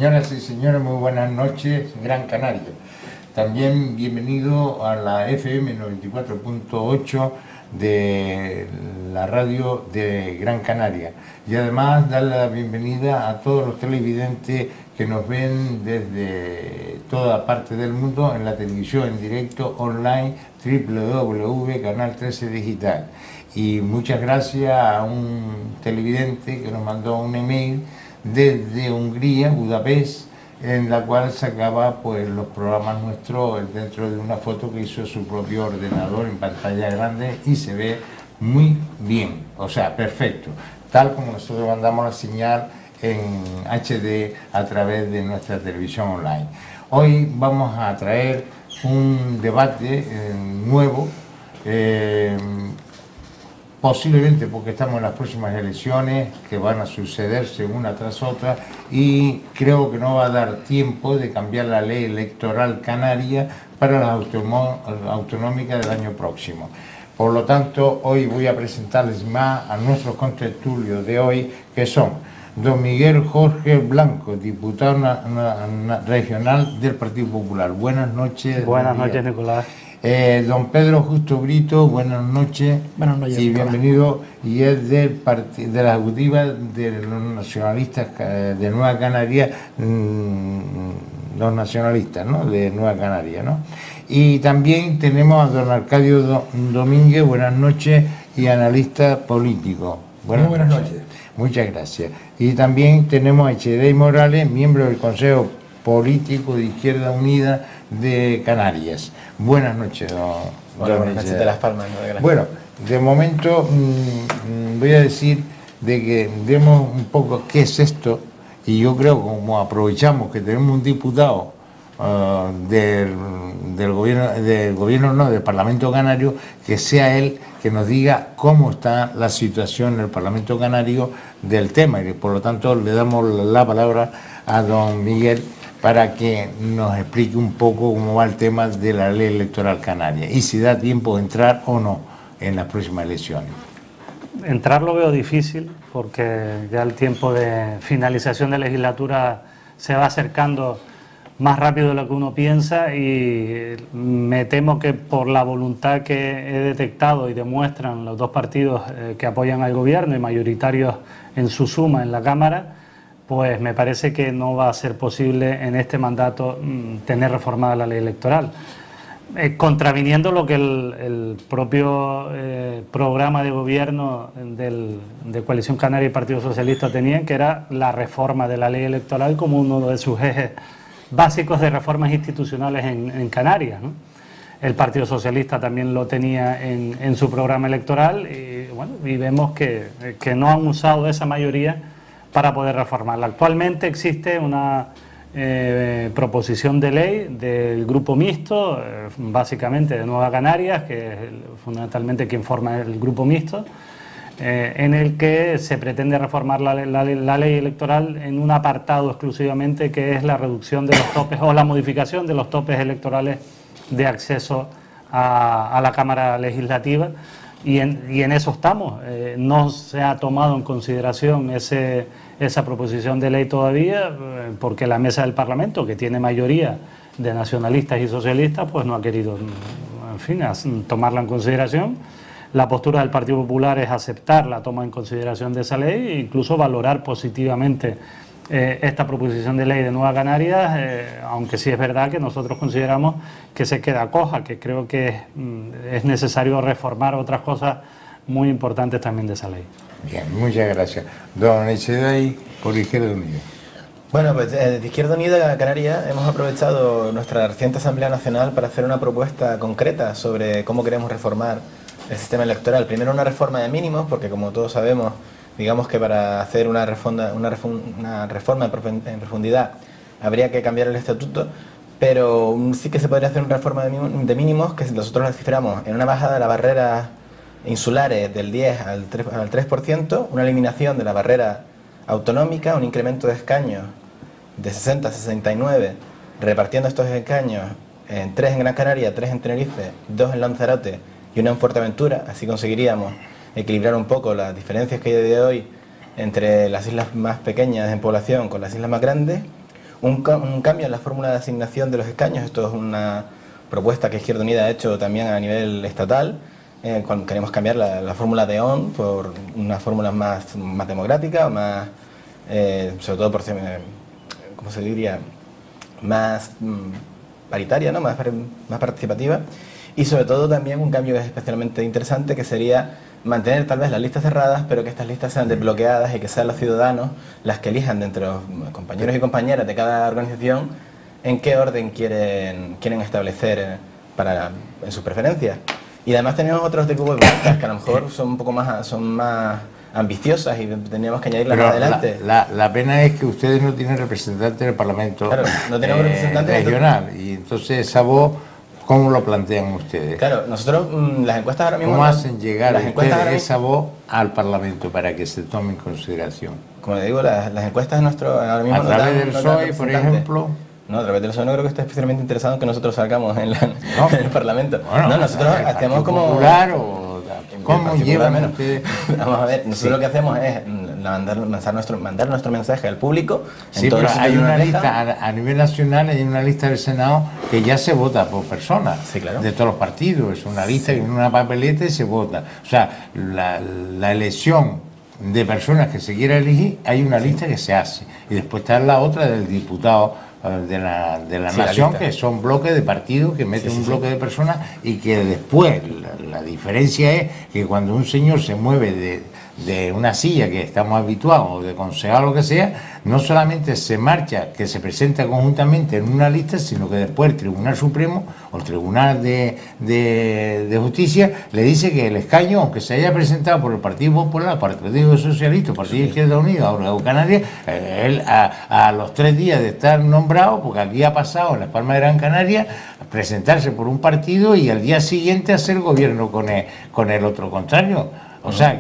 Señoras y señores, muy buenas noches, Gran Canaria. También bienvenido a la FM 94.8 de la radio de Gran Canaria. Y además darle la bienvenida a todos los televidentes que nos ven desde toda parte del mundo en la televisión en directo online www.canal 13 Digital. Y muchas gracias a un televidente que nos mandó un email desde Hungría, Budapest, en la cual sacaba pues los programas nuestros dentro de una foto que hizo su propio ordenador en pantalla grande y se ve muy bien, o sea, perfecto, tal como nosotros mandamos la señal en HD a través de nuestra televisión online. Hoy vamos a traer un debate nuevo, posiblemente porque estamos en las próximas elecciones que van a sucederse una tras otra y creo que no va a dar tiempo de cambiar la ley electoral canaria para las autonómicas del año próximo. Por lo tanto, hoy voy a presentarles más a nuestros contertulios de hoy, que son don Miguel Jorge Blanco, diputado regional del Partido Popular. Buenas noches. Buenas noches, Nicolás. Don Pedro Justo Brito, buenas noches. Buenas noches, y bienvenido. Y es de la ejecutiva de los nacionalistas de Nueva Canaria, los nacionalistas, ¿no?, de Nueva Canaria, ¿no? Y también tenemos a don Arcadio Domínguez, buenas noches, y analista político. Muy buenas noches. Muchas gracias. Y también tenemos a Echedey Morales, miembro del Consejo Político de Izquierda Unida de Canarias. Buenas noches, don Buenas noches de Las Palmas. Bueno, de momento voy a decir de que demos un poco qué es esto, y yo creo que como aprovechamos que tenemos un diputado del gobierno no, del Parlamento Canario, que sea él que nos diga cómo está la situación en el Parlamento Canario del tema, y por lo tanto le damos la palabra a don Miguel para que nos explique un poco cómo va el tema de la ley electoral canaria y si da tiempo de entrar o no en las próximas elecciones. Entrar lo veo difícil porque ya el tiempo de finalización de legislatura se va acercando más rápido de lo que uno piensa y me temo que por la voluntad que he detectado y demuestran los dos partidos que apoyan al gobierno y mayoritarios en su suma en la Cámara, pues me parece que no va a ser posible en este mandato tener reformada la ley electoral, contraviniendo lo que el propio programa de gobierno de Coalición Canaria y Partido Socialista tenían, que era la reforma de la ley electoral como uno de sus ejes básicos de reformas institucionales en Canarias, ¿no? El Partido Socialista también lo tenía en su programa electoral y, bueno, y vemos que no han usado esa mayoría para poder reformarla. Actualmente existe una proposición de ley del Grupo Mixto, básicamente de Nueva Canarias, que es fundamentalmente quien forma el Grupo Mixto, en el que se pretende reformar la ley electoral en un apartado exclusivamente que es la reducción de los topes o la modificación de los topes electorales de acceso a la Cámara Legislativa y en eso estamos. No se ha tomado en consideración esa proposición de ley todavía porque la mesa del Parlamento, que tiene mayoría de nacionalistas y socialistas, pues no ha querido, en fin, tomarla en consideración. La postura del Partido Popular es aceptar la toma en consideración de esa ley e incluso valorar positivamente esta proposición de ley de Nueva Canarias, aunque sí es verdad que nosotros consideramos que se queda coja, que creo que es necesario reformar otras cosas muy importantes también de esa ley. Bien, muchas gracias. Don Echedey, por Izquierda Unida. Bueno, pues de Izquierda Unida Canaria hemos aprovechado nuestra reciente Asamblea Nacional para hacer una propuesta concreta sobre cómo queremos reformar el sistema electoral. Primero una reforma de mínimos, porque como todos sabemos, digamos que para hacer una reforma en profundidad habría que cambiar el estatuto, pero sí que se podría hacer una reforma de mínimos que nosotros la ciframos en una bajada de las barreras insulares del 10 al 3%, una eliminación de la barrera autonómica, un incremento de escaños de 60 a 69, repartiendo estos escaños en 3 en Gran Canaria, 3 en Tenerife, 2 en Lanzarote y 1 en Fuerteventura. Así conseguiríamos equilibrar un poco las diferencias que hay de hoy entre las islas más pequeñas en población con las islas más grandes. un cambio en la fórmula de asignación de los escaños. Esto es una propuesta que Izquierda Unida ha hecho también a nivel estatal. Cuando queremos cambiar la fórmula de ON por una fórmula más democrática, más, sobre todo por, ¿cómo se diría?, más paritaria, ¿no?, más participativa. Y sobre todo también un cambio que es especialmente interesante, que sería mantener tal vez las listas cerradas, pero que estas listas sean desbloqueadas y que sean los ciudadanos las que elijan de entre los compañeros y compañeras de cada organización en qué orden quieren establecer en sus preferencias. Y además tenemos otros tipos de propuestas que a lo mejor son un poco más ambiciosas y tendríamos que añadirlas más adelante. La pena es que ustedes no tienen representante en el Parlamento, claro, no tenemos representante regional, y entonces esa voz, ¿cómo lo plantean ustedes? Claro, nosotros las encuestas ahora mismo... ¿Cómo hacen llegar ustedes esa voz al Parlamento para que se tome en consideración? Como le digo, las encuestas ahora mismo... ¿A través del PSOE, por ejemplo? No, a través del PSOE no creo que esté especialmente interesado en que nosotros salgamos en el Parlamento. Bueno, no, nosotros hacemos como... Popular o... ¿Cómo llevan ustedes? Vamos a ver, nosotros lo que hacemos es mandar nuestro mensaje al público. Sí, pero hay una lista a nivel nacional, hay una lista del Senado que ya se vota por personas, sí, claro, de todos los partidos. Es una lista, en una papeleta y se vota. O sea, la elección de personas que se quiera elegir, hay una lista que se hace. Y después está la otra del diputado de la nación, que son bloques de partidos que meten un bloque de personas, y que después la diferencia es que cuando un señor se mueve de una silla que estamos habituados, o de concejal o lo que sea, no solamente se marcha, que se presenta conjuntamente en una lista, sino que después el Tribunal Supremo o el Tribunal de Justicia le dice que el escaño, aunque se haya presentado por el Partido Popular, por el Partido Socialista, por el Partido de Izquierda Unida o Canarias, él a los 3 días de estar nombrado, porque aquí ha pasado en Las Palmas de Gran Canaria, presentarse por un partido y al día siguiente hacer gobierno con el otro contrario. O sea,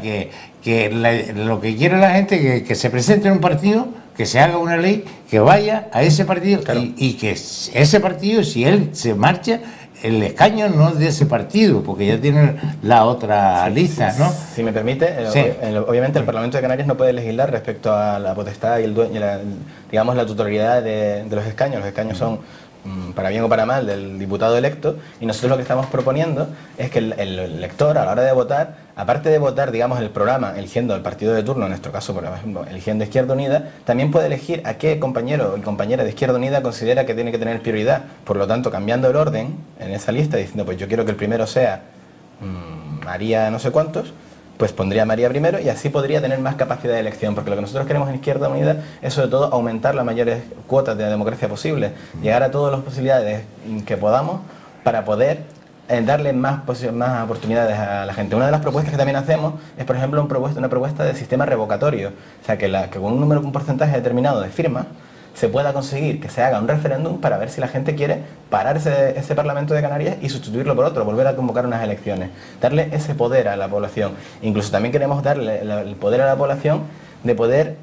lo que quiere la gente que se presente en un partido, que se haga una ley, que vaya a ese partido, claro, y que ese partido, si él se marcha, el escaño no es de ese partido, porque ya tienen la otra lista, ¿no? Si me permite, obviamente el Parlamento de Canarias no puede legislar respecto a la potestad y el dueño, digamos, la tutorialidad de los escaños. Los escaños son, para bien o para mal, del diputado electo, y nosotros lo que estamos proponiendo es que el elector, a la hora de votar, aparte de votar, digamos, el programa, eligiendo el partido de turno, en nuestro caso, por ejemplo, eligiendo Izquierda Unida, también puede elegir a qué compañero y compañera de Izquierda Unida considera que tiene que tener prioridad. Por lo tanto, cambiando el orden en esa lista, diciendo, pues yo quiero que el primero sea María no sé cuántos, pues pondría a María primero, y así podría tener más capacidad de elección, porque lo que nosotros queremos en Izquierda Unida es sobre todo aumentar las mayores cuotas de la democracia posible, llegar a todas las posibilidades que podamos para poder darle más oportunidades a la gente. Una de las propuestas que también hacemos es, por ejemplo, una propuesta de sistema revocatorio, o sea, que con un porcentaje determinado de firmas se pueda conseguir que se haga un referéndum para ver si la gente quiere parar ese Parlamento de Canarias y sustituirlo por otro, volver a convocar unas elecciones, darle ese poder a la población. Incluso también queremos darle el poder a la población de poder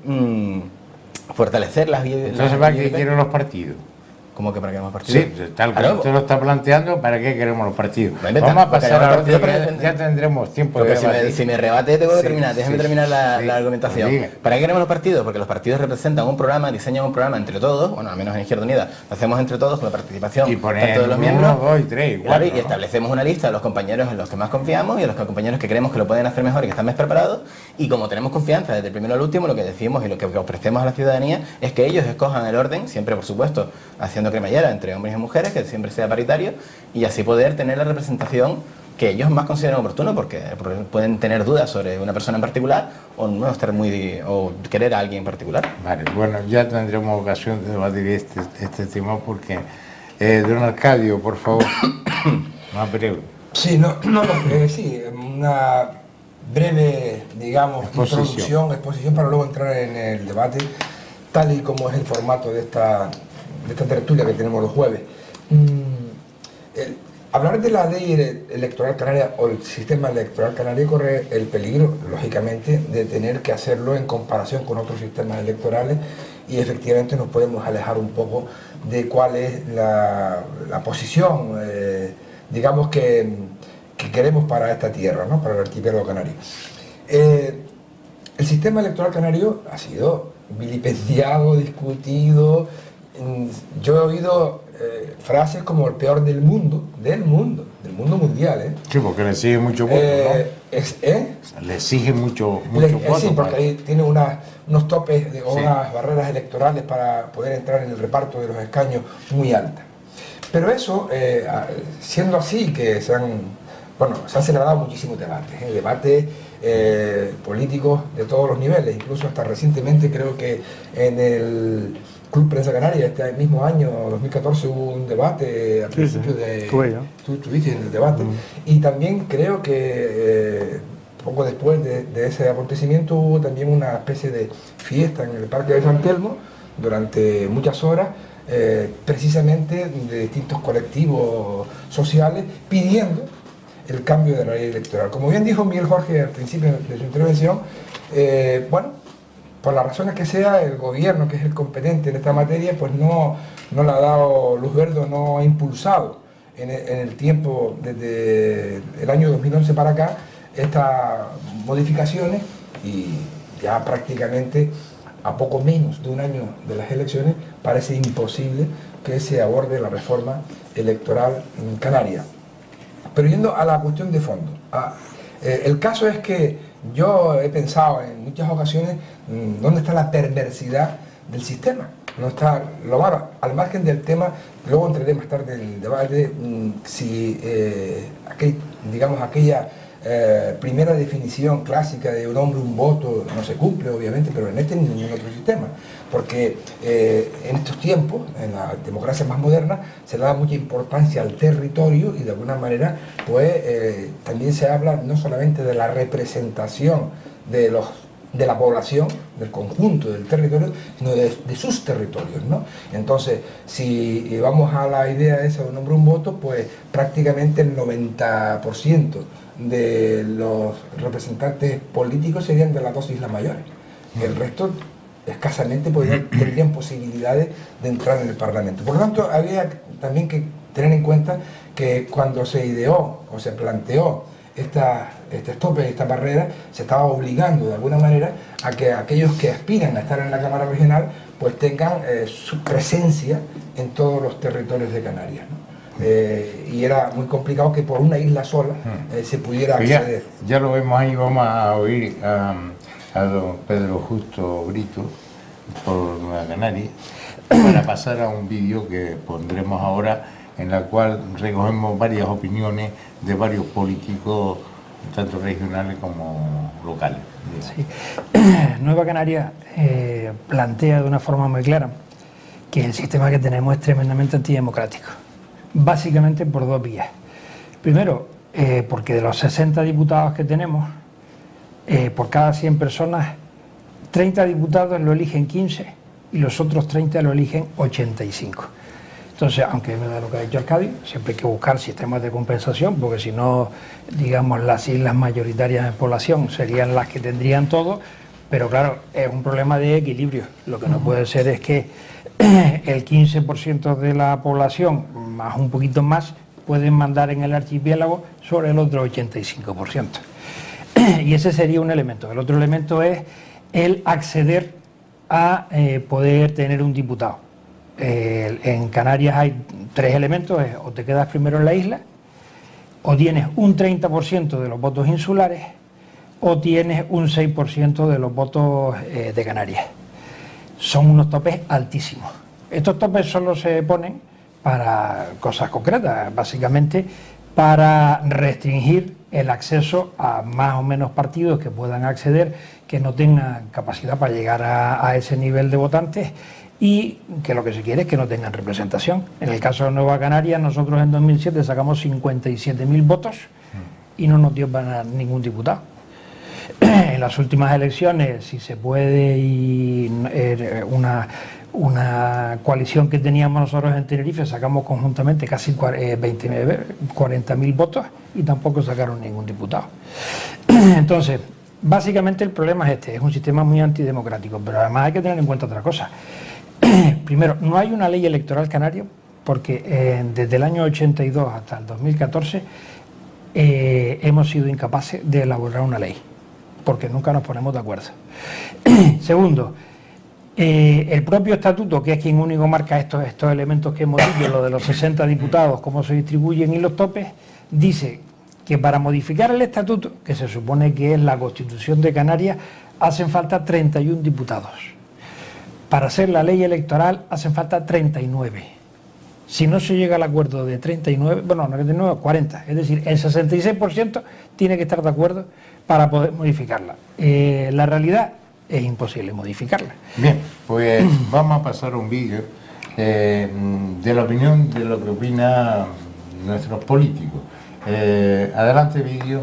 fortalecer las vías. Entonces, ¿para qué quieren los partidos? ¿Cómo que para qué queremos partidos? Sí, tal como usted lo está planteando, ¿para qué queremos los partidos? Vamos a pasar a otro, ya tendremos tiempo de debatir. Si me rebate, tengo que terminar. Déjame terminar la argumentación. ¿Para qué queremos los partidos? Porque los partidos representan un programa, diseñan un programa entre todos, bueno, al menos en Izquierda Unida, lo hacemos entre todos con la participación tanto de los miembros. 1, 2 y 3, claro, y establecemos una lista de los compañeros en los que más confiamos y de los compañeros que creemos que lo pueden hacer mejor y que están más preparados. Y como tenemos confianza desde el primero al último, lo que decimos y lo que ofrecemos a la ciudadanía es que ellos escojan el orden, siempre por supuesto haciendo cremallera entre hombres y mujeres, que siempre sea paritario, y así poder tener la representación que ellos más consideran oportuno, porque pueden tener dudas sobre una persona en particular o no estar o querer a alguien en particular. Vale, bueno, ya tendremos ocasión de debatir este tema, porque don Arcadio, por favor, más breve. Sí, sí, una breve, digamos, exposición para luego entrar en el debate, tal y como es el formato de esta tertulia que tenemos los jueves. Hablar de la ley electoral canaria o el sistema electoral canario corre el peligro, lógicamente, de tener que hacerlo en comparación con otros sistemas electorales, y efectivamente nos podemos alejar un poco de cuál es la posición, digamos, que queremos para esta tierra, ¿no?, para el archipiélago canario. El sistema electoral canario ha sido vilipendiado, discutido, yo he oído frases como el peor del mundo mundial, ¿eh? Sí, porque le exige mucho voto, ¿no? Le exige mucho voto. Sí, porque ahí tiene unos topes o unas barreras electorales para poder entrar en el reparto de los escaños muy altas. Pero eso, siendo así, que se han celebrado muchísimos debates, políticos de todos los niveles, incluso hasta recientemente creo que en el Club Prensa Canaria, este mismo año, 2014, hubo un debate al principio de... Tú estuviste en el debate. Y también creo que poco después de ese acontecimiento hubo también una especie de fiesta en el Parque de San Telmo durante muchas horas, precisamente de distintos colectivos sociales pidiendo el cambio de la ley electoral. Como bien dijo Miguel Jorge al principio de su intervención, por las razones que sea, el gobierno, que es el competente en esta materia, pues no le ha dado luz verde, no ha impulsado en el tiempo, desde el año 2011 para acá, estas modificaciones, y ya prácticamente a poco menos de un año de las elecciones parece imposible que se aborde la reforma electoral en Canarias. Pero yendo a la cuestión de fondo, el caso es que yo he pensado en muchas ocasiones dónde está la perversidad del sistema. No está, al margen del tema, luego entraré más tarde en el debate, si aquella primera definición clásica de un hombre, un voto, no se cumple, obviamente, pero en este ni en ningún otro sistema. Porque en estos tiempos, en la democracia más moderna, se le da mucha importancia al territorio y de alguna manera pues también se habla no solamente de la representación de la población, del conjunto del territorio, sino de sus territorios, ¿no? Entonces, si vamos a la idea esa de un hombre, un voto, pues prácticamente el 90% de los representantes políticos serían de las dos islas mayores. El resto escasamente tendrían posibilidades de entrar en el Parlamento. Por lo tanto, había también que tener en cuenta que cuando se ideó o se planteó este tope, esta barrera, se estaba obligando de alguna manera a que aquellos que aspiran a estar en la Cámara Regional pues tengan su presencia en todos los territorios de Canarias, ¿no? Y era muy complicado que por una isla sola se pudiera acceder. Ya lo vemos ahí, vamos a oír a don Pedro Justo Brito por Nueva Canaria para pasar a un vídeo que pondremos ahora, en la cual recogemos varias opiniones de varios políticos, tanto regionales como locales. Sí. Nueva Canaria plantea de una forma muy clara que el sistema que tenemos es tremendamente antidemocrático, básicamente por dos vías. Primero, porque de los 60 diputados que tenemos, por cada 100 personas, 30 diputados lo eligen 15 y los otros 30 lo eligen 85. Entonces, aunque es verdad lo que ha dicho Arcadio, siempre hay que buscar sistemas de compensación, porque si no, digamos, las islas mayoritarias de población serían las que tendrían todo, pero claro, es un problema de equilibrio. Lo que no puede ser es que el 15% de la población, más un poquito más, pueden mandar en el archipiélago sobre el otro 85%. Y ese sería un elemento. El otro elemento es el acceder a poder tener un diputado. En Canarias hay tres elementos: o te quedas primero en la isla, o tienes un 30% de los votos insulares, o tienes un 6% de los votos de Canarias. Son unos topes altísimos. Estos topes solo se ponen para cosas concretas, básicamente para restringir el acceso a más o menos partidos que puedan acceder, que no tengan capacidad para llegar a ese nivel de votantes, y que lo que se quiere es que no tengan representación. En el caso de Nueva Canaria, nosotros en 2007 sacamos 57.000 votos y no nos dio para ningún diputado. En las últimas elecciones, si se puede, y una coalición que teníamos nosotros en Tenerife, sacamos conjuntamente casi 40.000 votos y tampoco sacaron ningún diputado. Entonces, básicamente el problema es es un sistema muy antidemocrático, pero además hay que tener en cuenta otra cosa. Primero, no hay una ley electoral canario, porque desde el año 82 hasta el 2014 hemos sido incapaces de elaborar una ley, porque nunca nos ponemos de acuerdo. Segundo, El propio estatuto, que es quien único marca estos elementos que hemos dicho, lo de los 60 diputados, cómo se distribuyen y los topes, dice que para modificar el estatuto, que se supone que es la Constitución de Canarias, hacen falta 31 diputados. Para hacer la ley electoral hacen falta 39. Si no se llega al acuerdo de 39, bueno, no 39, 40, es decir, el 66% tiene que estar de acuerdo para poder modificarla. La realidad es imposible modificarla. Bien, pues vamos a pasar un vídeo de la opinión de lo que opinan nuestros políticos. Adelante, vídeo.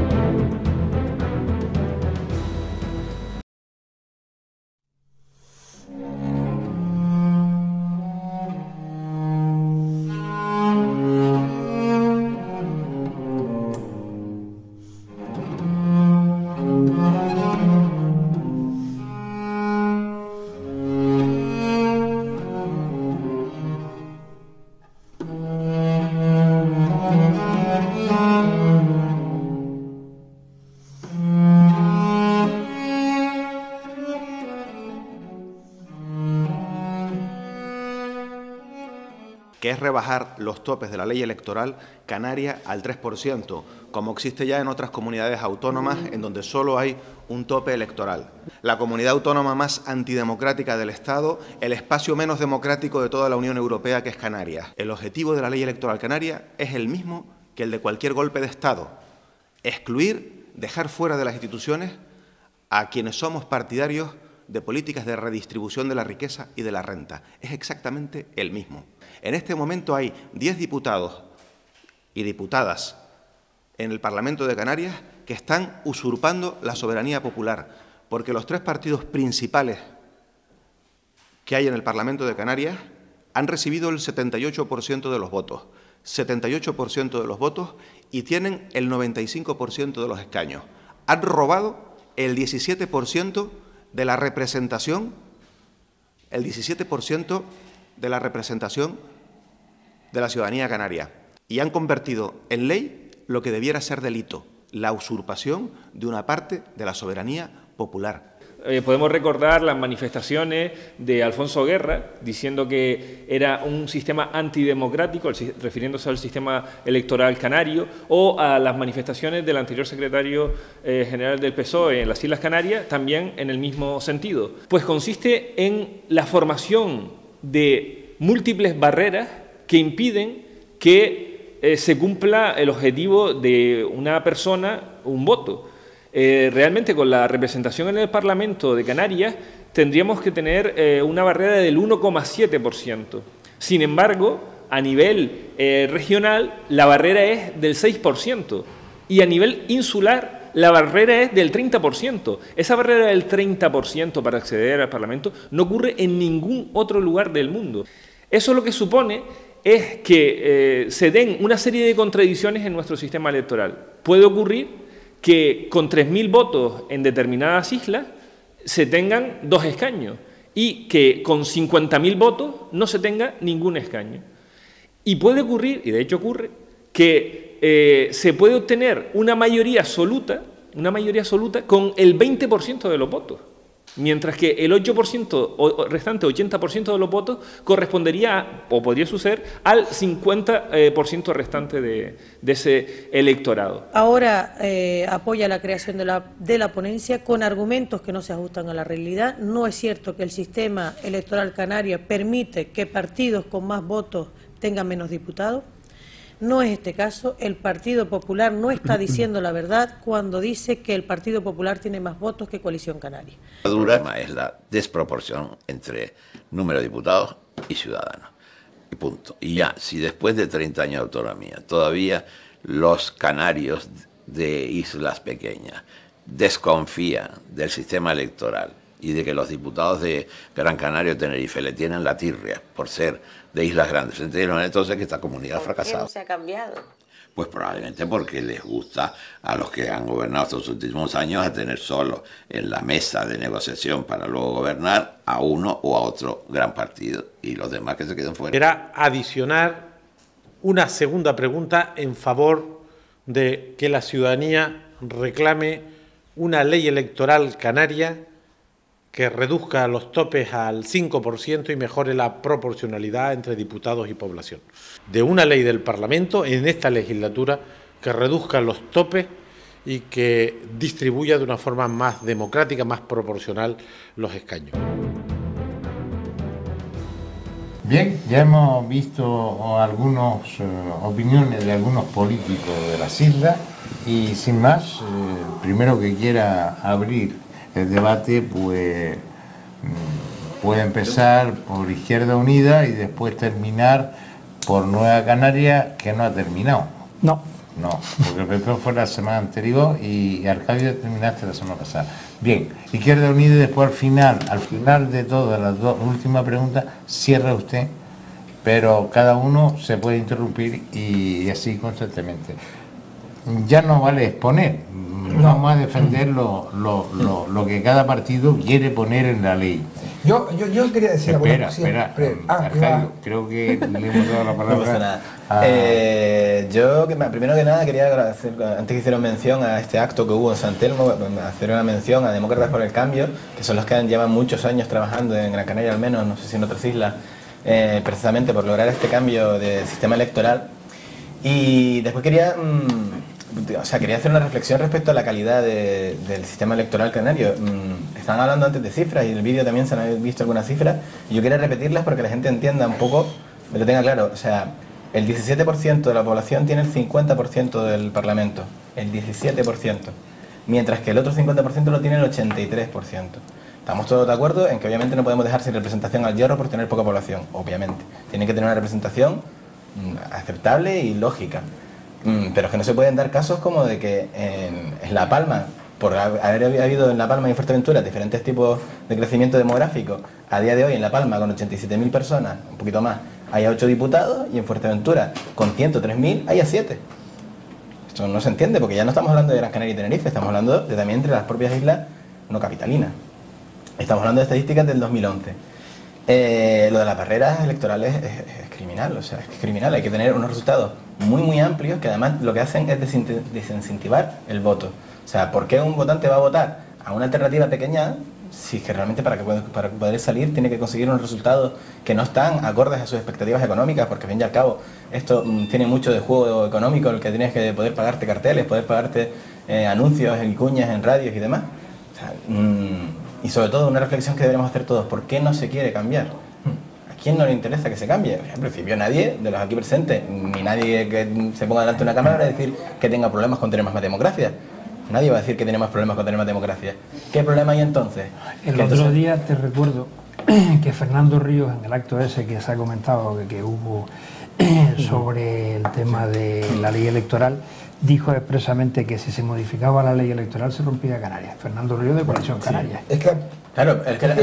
que es rebajar los topes de la ley electoral canaria al 3%, como existe ya en otras comunidades autónomas en donde solo hay un tope electoral. La comunidad autónoma más antidemocrática del Estado, el espacio menos democrático de toda la Unión Europea, que es Canarias. El objetivo de la ley electoral canaria es el mismo que el de cualquier golpe de Estado: excluir, dejar fuera de las instituciones a quienes somos partidarios de políticas de redistribución de la riqueza y de la renta. Es exactamente el mismo. En este momento hay 10 diputados y diputadas en el Parlamento de Canarias que están usurpando la soberanía popular, porque los tres partidos principales que hay en el Parlamento de Canarias han recibido el 78% de los votos. 78% de los votos y tienen el 95% de los escaños. Han robado el 17% de la representación, el 17% de la representación de la ciudadanía canaria, y han convertido en ley lo que debiera ser delito: la usurpación de una parte de la soberanía popular. Podemos recordar las manifestaciones de Alfonso Guerra diciendo que era un sistema antidemocrático, refiriéndose al sistema electoral canario, o a las manifestaciones del anterior secretario general del PSOE en las Islas Canarias, también en el mismo sentido. Pues consiste en la formación de múltiples barreras que impiden que se cumpla el objetivo de una persona, un voto. Realmente con la representación en el Parlamento de Canarias tendríamos que tener una barrera del 1,7%. Sin embargo, a nivel regional la barrera es del 6% y a nivel insular la barrera es del 30%. Esa barrera del 30% para acceder al Parlamento no ocurre en ningún otro lugar del mundo. Eso lo que supone es que se den una serie de contradicciones en nuestro sistema electoral. Puede ocurrir que con 3.000 votos en determinadas islas se tengan 2 escaños y que con 50.000 votos no se tenga ningún escaño. Y puede ocurrir, y de hecho ocurre, que se puede obtener una mayoría absoluta con el 20% de los votos, mientras que el 8% o restante 80% de los votos correspondería, o podría suceder, al 50% restante de ese electorado. Ahora apoya la creación de la ponencia con argumentos que no se ajustan a la realidad. No es cierto que el sistema electoral canario permite que partidos con más votos tengan menos diputados. No es este caso. El Partido Popular no está diciendo la verdad cuando dice que el Partido Popular tiene más votos que Coalición Canaria. El problema es la desproporción entre número de diputados y ciudadanos. Y punto. Y ya, si después de 30 años de autonomía todavía los canarios de islas pequeñas desconfían del sistema electoral y de que los diputados de Gran Canaria o Tenerife le tienen la tirria por ser de islas grandes, entendieron entonces que esta comunidad ha fracasado. ¿Por qué no se ha cambiado? Pues probablemente porque les gusta a los que han gobernado estos últimos años a tener solo en la mesa de negociación para luego gobernar a uno o a otro gran partido y los demás que se queden fuera. Era adicionar una segunda pregunta en favor de que la ciudadanía reclame una ley electoral canaria que reduzca los topes al 5% y mejore la proporcionalidad entre diputados y población. De una ley del Parlamento en esta legislatura que reduzca los topes y que distribuya de una forma más democrática, más proporcional los escaños. Bien, ya hemos visto algunas opiniones de algunos políticos de las islas y sin más, primero que quiera abrir el debate, pues puede empezar por Izquierda Unida y después terminar por Nueva Canaria, que no ha terminado. No, porque el PP fue la semana anterior y Arcadio terminaste la semana pasada. Bien, Izquierda Unida y después al final de todas las dos últimas preguntas, cierra usted, pero cada uno se puede interrumpir y así constantemente. Ya no vale exponer, vamos a defender lo que cada partido quiere poner en la ley. Yo quería decir Espera, Arcadio, creo que le hemos dado la palabra. No pasa nada. Yo, primero que nada, quería agradecer, antes que hicieron mención a este acto que hubo en San Telmo, hacer una mención a Demócratas por el Cambio, que son los que llevan muchos años trabajando en Gran Canaria, al menos, no sé si en otras islas, precisamente por lograr este cambio de sistema electoral. Y después quería hacer una reflexión respecto a la calidad del sistema electoral canario. Estaban hablando antes de cifras y en el vídeo también se han visto algunas cifras y yo quería repetirlas para que la gente entienda un poco, me lo tenga claro. O sea, el 17% de la población tiene el 50% del Parlamento, el 17%, mientras que el otro 50% lo tiene el 83%. Estamos todos de acuerdo en que obviamente no podemos dejar sin representación al hierro por tener poca población, obviamente. Tiene que tener una representación aceptable y lógica. Pero es que no se pueden dar casos como de que en La Palma, por haber habido en La Palma y en Fuerteventura diferentes tipos de crecimiento demográfico, a día de hoy en La Palma con 87.000 personas, un poquito más, haya 8 diputados y en Fuerteventura con 103.000 haya 7. Esto no se entiende porque ya no estamos hablando de Gran Canaria y Tenerife, estamos hablando de también entre las propias islas no capitalinas. Estamos hablando de estadísticas del 2011. Lo de las barreras electorales es criminal, o sea, es criminal. Hay que tener unos resultados muy amplios que además lo que hacen es desincentivar el voto. O sea, ¿por qué un votante va a votar a una alternativa pequeña si es que realmente para poder salir tiene que conseguir unos resultados que no están acordes a sus expectativas económicas? Porque al fin y al cabo esto tiene mucho de juego económico, el que tienes que poder pagarte carteles, poder pagarte anuncios en cuñas, en radios y demás. O sea, y sobre todo una reflexión que deberíamos hacer todos: ¿por qué no se quiere cambiar? ¿A quién no le interesa que se cambie? En principio nadie de los aquí presentes, ni nadie que se ponga delante de una cámara va a decir que tenga problemas con tener más democracia. Nadie va a decir que tiene más problemas con tener más democracia. ¿Qué problema hay entonces? El otro día te recuerdo que Fernando Ríos, en el acto ese que se ha comentado que hubo sobre el tema de la ley electoral, dijo expresamente que si se modificaba la ley electoral se rompía Canarias. Fernando Ríos, de Coalición Canaria. Es que, claro,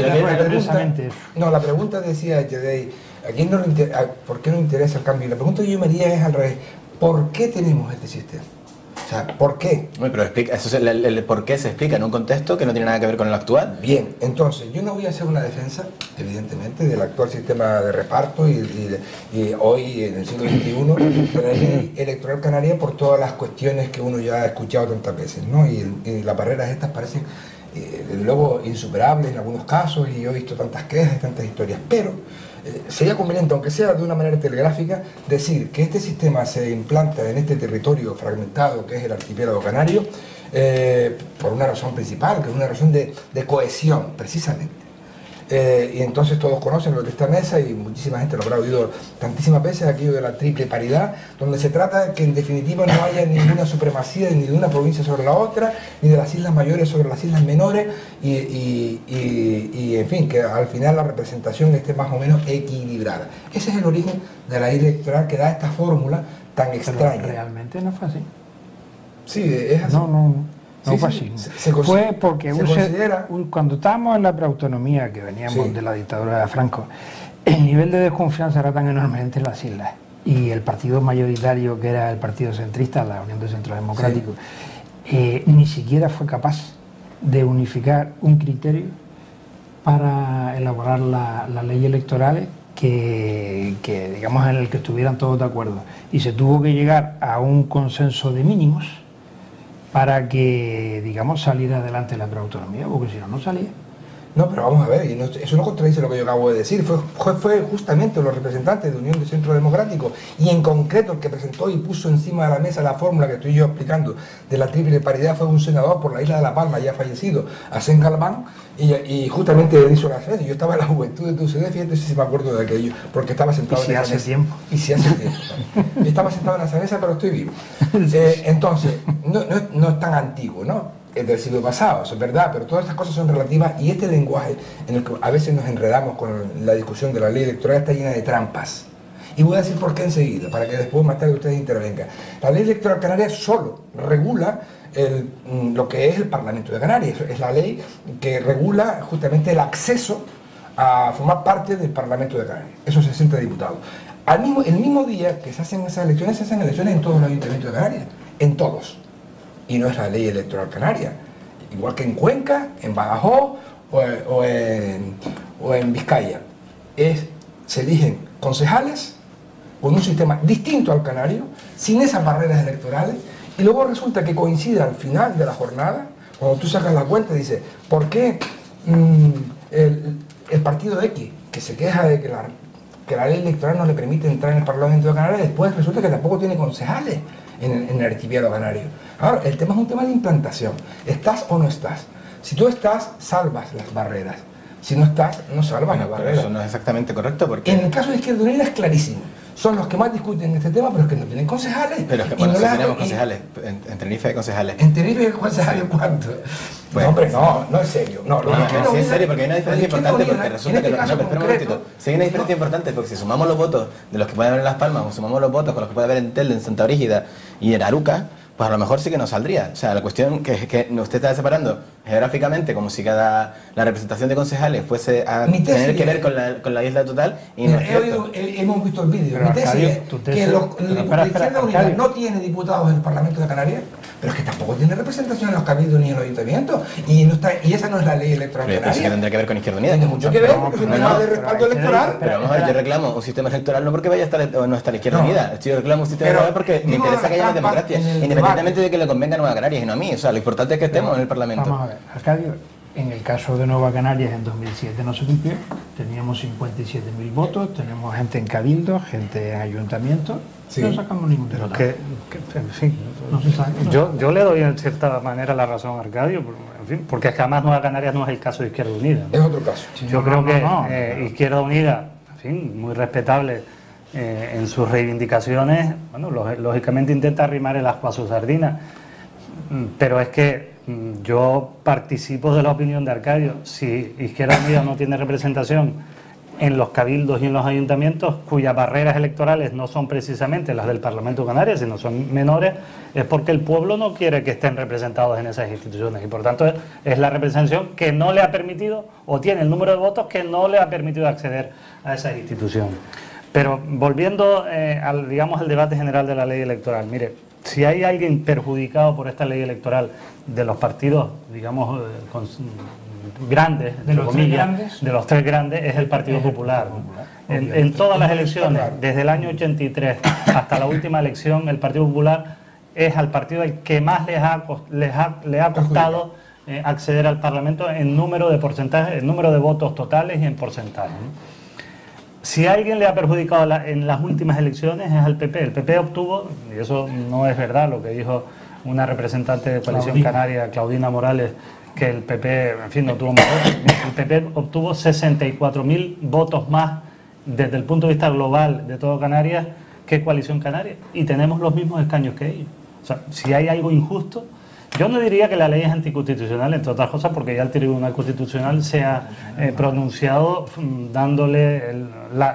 la pregunta decía ¿por qué no interesa el cambio? La pregunta que yo me haría es al revés: ¿por qué tenemos este sistema? O sea, ¿por qué? Pero explica, eso es el por qué se explica en un contexto que no tiene nada que ver con el actual. Bien, entonces yo no voy a hacer una defensa, evidentemente, del actual sistema de reparto y hoy, en el siglo XXI, de la ley electoral canaria por todas las cuestiones que uno ya ha escuchado tantas veces, ¿no? Y las barreras estas parecen, desde luego, insuperables en algunos casos, y yo he visto tantas quejas y tantas historias, pero sería conveniente, aunque sea de una manera telegráfica, decir que este sistema se implanta en este territorio fragmentado que es el archipiélago canario por una razón principal, que es una razón de cohesión, precisamente. Y entonces todos conocen lo de esta mesa y muchísima gente lo habrá oído tantísimas veces, aquello de la triple paridad, donde se trata que en definitiva no haya ninguna supremacía ni de una provincia sobre la otra, ni de las islas mayores sobre las islas menores, y en fin, que al final la representación esté más o menos equilibrada. Ese es el origen de la ley electoral que da esta fórmula tan extraña. Pero realmente no fue así. Sí, es así. No fue así. Fue porque cuando estábamos en la preautonomía, que veníamos de la dictadura de Franco, el nivel de desconfianza era tan enorme entre las islas, y el partido mayoritario, que era el partido centrista, la Unión de Centro Democrático, ni siquiera fue capaz de unificar un criterio para elaborar las leyes electorales que digamos en el que estuvieran todos de acuerdo, y se tuvo que llegar a un consenso de mínimos para que, digamos, saliera adelante la preautonomía, porque si no, no salía. No, pero vamos a ver, y no, eso no contradice lo que yo acabo de decir. Fue justamente los representantes de Unión de Centro Democrático, y en concreto el que presentó y puso encima de la mesa la fórmula que estoy yo explicando de la triple paridad, fue un senador por la isla de La Palma, ya fallecido, Asen Galván, y justamente hizo las veces. Yo estaba en la juventud de UCD, fíjate si me acuerdo de aquello, porque estaba sentado en esa mesa. Tiempo. Y si hace tiempo. Estaba sentado en esa mesa, pero estoy vivo. Entonces, no es tan antiguo, ¿no? Es del siglo pasado, eso es verdad, pero todas estas cosas son relativas, y este lenguaje en el que a veces nos enredamos con la discusión de la ley electoral está llena de trampas. Y voy a decir por qué enseguida, para que después más tarde ustedes intervengan. La ley electoral canaria solo regula lo que es el Parlamento de Canarias. Es la ley que regula justamente el acceso a formar parte del Parlamento de Canarias, esos 60 diputados. El mismo día que se hacen esas elecciones, se hacen elecciones en todos los ayuntamientos de Canarias, en todos. Y no es la ley electoral canaria, igual que en Cuenca, en Badajoz o en Vizcaya. Se eligen concejales con un sistema distinto al canario, sin esas barreras electorales, y luego resulta que coincide al final de la jornada, cuando tú sacas la cuenta, dices, ¿por qué el partido X, que se queja de que la ley electoral no le permite entrar en el Parlamento de Canarias, después resulta que tampoco tiene concejales en el archipiélago canario? Ahora, el tema es un tema de implantación. ¿Estás o no estás? Si tú estás, salvas las barreras. Si no estás, no salvas las barreras. Eso no es exactamente correcto, porque... En el caso de Izquierda Unida es clarísimo. Son los que más discuten este tema, pero es que no tienen concejales. Pero es que, bueno, sí tenemos concejales. En Tenerife hay concejales. ¿En Tenerife hay concejales cuántos? Pues, no, hombre, no es serio. No, sí es serio, porque hay una diferencia importante, porque resulta que... No, pero espera un momentito. Si hay una diferencia importante, porque si sumamos los votos de los que puede haber en Las Palmas, o sumamos los votos con los que puede haber en Telde, en Santa Brígida y en Aruca, pues a lo mejor sí que nos saldría. O sea, la cuestión que usted está separando geográficamente, como si la representación de concejales fuese a tener que ver con la isla total, y no es cierto. Hemos visto el vídeo. Mi tesis es que la Izquierda Unida no tiene diputados en el Parlamento de Canarias, pero es que tampoco tiene representación en los cabildos ni en los ayuntamientos, y esa no es la ley electoral canaria. Pero sí que tendría que ver con Izquierda Unida. Tiene mucho que ver, porque es un tema de respaldo electoral. Pero vamos a ver, yo reclamo un sistema electoral no porque vaya a estar o no estar Izquierda Unida. Yo reclamo un sistema electoral porque me interesa que haya más democracia, independientemente de que le convenga a Nueva Canarias y no a mí. O sea, lo importante es que estemos en el Parlamento. Vamos a ver, Arcadio, en el caso de Nueva Canarias en 2007 no se cumplió, teníamos 57.000 votos, tenemos gente en cabildo, gente en ayuntamiento, no sacamos ningún diputado. En fin, yo le doy en cierta manera la razón a Arcadio, en fin, porque es que además Nueva Canarias no es el caso de Izquierda Unida, ¿no? Es otro caso. Yo creo que Izquierda Unida, en fin, muy respetable en sus reivindicaciones, bueno, lógicamente intenta arrimar el ascua a su sardina, pero es que yo participo de la opinión de Arcadio. Si Izquierda Unida no tiene representación en los cabildos y en los ayuntamientos, cuyas barreras electorales no son precisamente las del Parlamento de Canarias, sino son menores, es porque el pueblo no quiere que estén representados en esas instituciones, y por tanto es la representación que no le ha permitido, o tiene el número de votos que no le ha permitido acceder a esas instituciones. Pero volviendo al debate general de la ley electoral, mire, si hay alguien perjudicado por esta ley electoral de los partidos, digamos, grandes, de los tres grandes, es el Partido Popular. En todas las elecciones, desde el año 83 hasta la última elección, el Partido Popular es al partido al que más le ha costado acceder al Parlamento en número de porcentajes, en número de votos totales y en porcentaje, ¿no? Si alguien le ha perjudicado en las últimas elecciones es al PP. El PP obtuvo, y eso no es verdad lo que dijo una representante de Coalición Canaria, Claudina Morales, que el PP, en fin, no tuvo más votos. El PP obtuvo 64.000 votos más desde el punto de vista global de todo Canarias que Coalición Canaria, y tenemos los mismos escaños que ellos. O sea, si hay algo injusto, yo no diría que la ley es anticonstitucional, entre otras cosas porque ya el Tribunal Constitucional se ha pronunciado dándole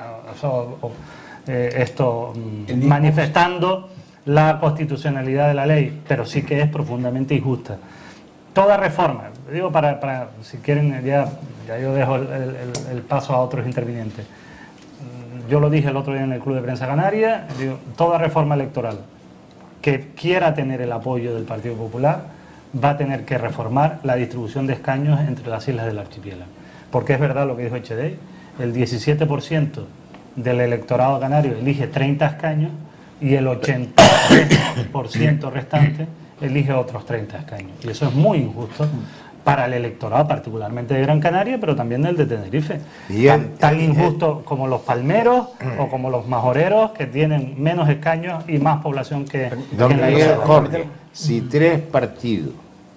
manifestando la constitucionalidad de la ley, pero sí que es profundamente injusta. Toda reforma, digo para si quieren, ya yo dejo el paso a otros intervinientes. Yo lo dije el otro día en el Club de Prensa Canaria, digo, toda reforma electoral que quiera tener el apoyo del Partido Popular va a tener que reformar la distribución de escaños entre las islas del archipiélago. Porque es verdad lo que dijo Echedey, el 17% del electorado canario elige 30 escaños y el 83% restante elige otros 30 escaños. Y eso es muy injusto para el electorado, particularmente de Gran Canaria, pero también el de Tenerife. Y tan injusto como los palmeros o como los majoreros, que tienen menos escaños y más población que Don en la Miguel isla. Jorge, si 3 partidos,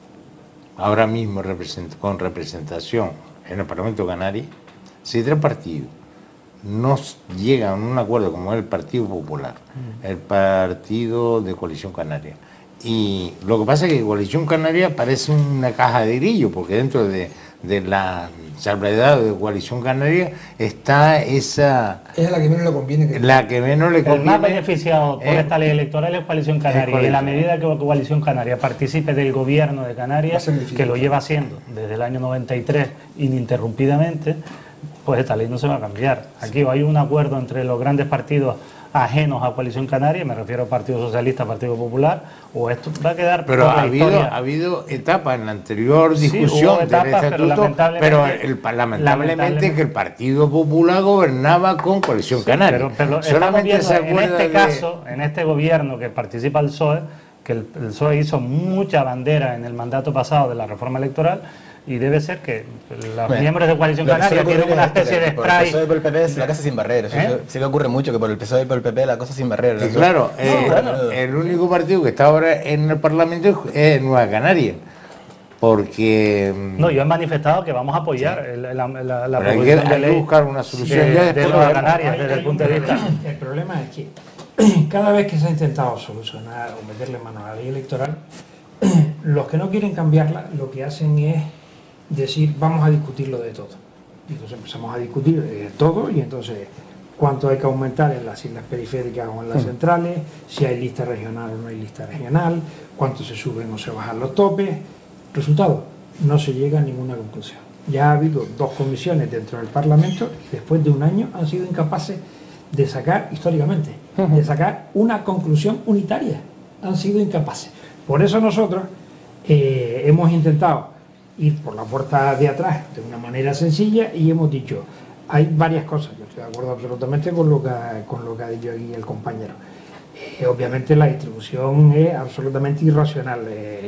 ahora mismo con representación en el Parlamento Canario, si 3 partidos no llegan a un acuerdo como el Partido Popular, el Partido de Coalición Canaria, y lo que pasa es que Coalición Canaria parece una caja de grillo, porque dentro de la salvedad de Coalición Canaria está esa... Es la que menos le conviene. La que menos le El conviene. más beneficiado por esta ley electoral es Coalición Canaria, y en la medida que Coalición Canaria participe del gobierno de Canarias, que lo lleva haciendo desde el año 93 ininterrumpidamente, pues esta ley no se va a cambiar. Aquí hay un acuerdo entre los grandes partidos ajenos a Coalición Canaria, me refiero al Partido Socialista, Partido Popular, o esto va a quedar... Pero por la ha historia. habido etapas en la anterior Sí, discusión hubo etapas, del estatuto, pero lamentablemente que el Partido Popular gobernaba con Coalición Canaria. Pero solamente se en acuerda este caso, en este gobierno que participa el PSOE, que el PSOE hizo mucha bandera en el mandato pasado de la reforma electoral, y debe ser que los miembros de Coalición Canaria tienen una especie de por el spray. PSOE y por el PP es la casa sin barreras. Sí que ocurre mucho que por el PSOE y por el PP la cosa sin barreras. Y claro, el único partido que está ahora en el Parlamento es Nueva Canaria. Porque... No, yo he manifestado que vamos a apoyar la proposición de ley. Hay que buscar una solución de Nueva Canarias desde el punto de vista. El problema es que cada vez que se ha intentado solucionar o meterle mano a la ley electoral, los que no quieren cambiarla lo que hacen es decir vamos a discutirlo de todo. Y entonces empezamos a discutir de todo, y entonces cuánto hay que aumentar en las islas periféricas o en las centrales, si hay lista regional o no hay lista regional, cuánto se suben o se bajan los topes. Resultado, no se llega a ninguna conclusión. Ya ha habido 2 comisiones dentro del Parlamento y después de un año han sido incapaces de sacar, históricamente, de sacar una conclusión unitaria. Han sido incapaces. Por eso nosotros hemos intentado ir por la puerta de atrás de una manera sencilla y hemos dicho, hay varias cosas, yo estoy de acuerdo absolutamente con lo que ha dicho aquí el compañero. Obviamente la distribución es absolutamente irracional.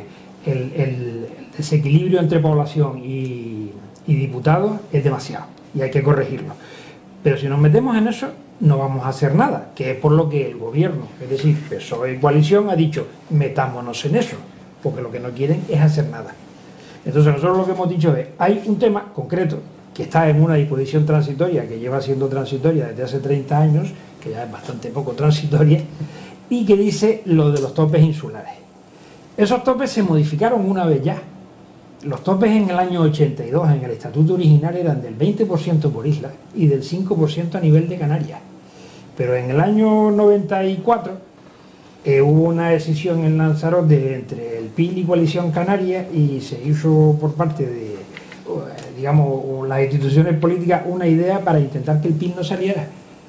El desequilibrio entre población y diputados es demasiado y hay que corregirlo. Pero si nos metemos en eso, no vamos a hacer nada, que es por lo que el gobierno, es decir, PSOE y Coalición, ha dicho, metámonos en eso, porque lo que no quieren es hacer nada. Entonces nosotros lo que hemos dicho es, hay un tema concreto que está en una disposición transitoria, que lleva siendo transitoria desde hace 30 años, que ya es bastante poco transitoria, y que dice lo de los topes insulares. Esos topes se modificaron una vez ya. Los topes en el año 82 en el estatuto original eran del 20% por isla y del 5% a nivel de Canarias. Pero en el año 94 hubo una decisión en Lanzarote entre el PIL y Coalición Canaria y se hizo por parte de, digamos, las instituciones políticas una idea para intentar que el PIL no saliera.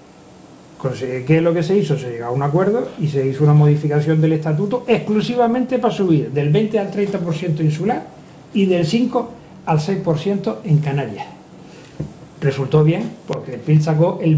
¿Qué es lo que se hizo? Se llegó a un acuerdo y se hizo una modificación del estatuto exclusivamente para subir del 20 al 30% insular y del 5 al 6% en Canarias. Resultó bien, porque el PIL sacó el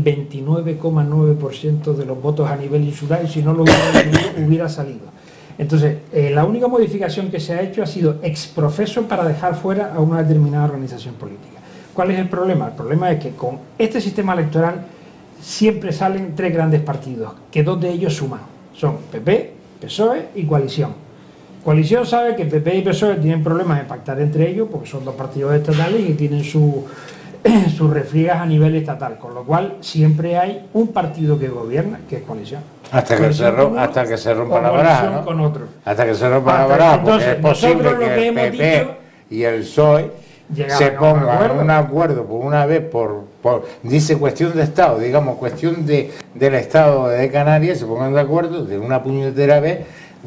29,9% de los votos a nivel insular y si no lo hubiera salido. Entonces, la única modificación que se ha hecho ha sido ex profeso para dejar fuera a una determinada organización política. ¿Cuál es el problema? El problema es que con este sistema electoral siempre salen 3 grandes partidos, que 2 de ellos suman. Son PP, PSOE y Coalición. Coalición sabe que PP y PSOE tienen problemas de pactar entre ellos, porque son 2 partidos estatales y tienen sus refriegas a nivel estatal, con lo cual siempre hay un partido que gobierna, que es Coalición. Hasta que se rompa la baraja, ¿no? Con otro. Hasta que se rompa la baraja, porque es posible que el PP dicho, y el PSOE se pongan en un acuerdo por una vez, dice cuestión de Estado, digamos, cuestión del Estado de Canarias, se pongan de acuerdo de una puñetera vez,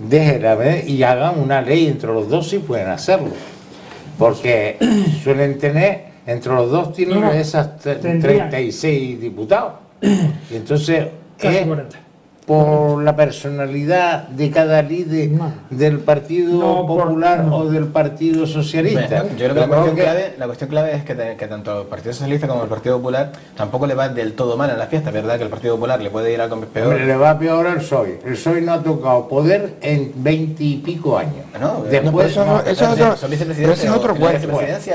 y hagan una ley entre los dos si pueden hacerlo. Porque suelen tener, entre los dos tienen esas 36 diputados. Y entonces por la personalidad de cada líder del Partido Popular o del Partido Socialista. Yo creo que la cuestión clave es que tanto el Partido Socialista como el Partido Popular tampoco le va del todo mal en la fiesta, ¿verdad? Que el Partido Popular le puede ir algo peor. Hombre, le va peor al PSOE. El PSOE no ha tocado poder en 20 y pico años. No, después eso es otro cuento.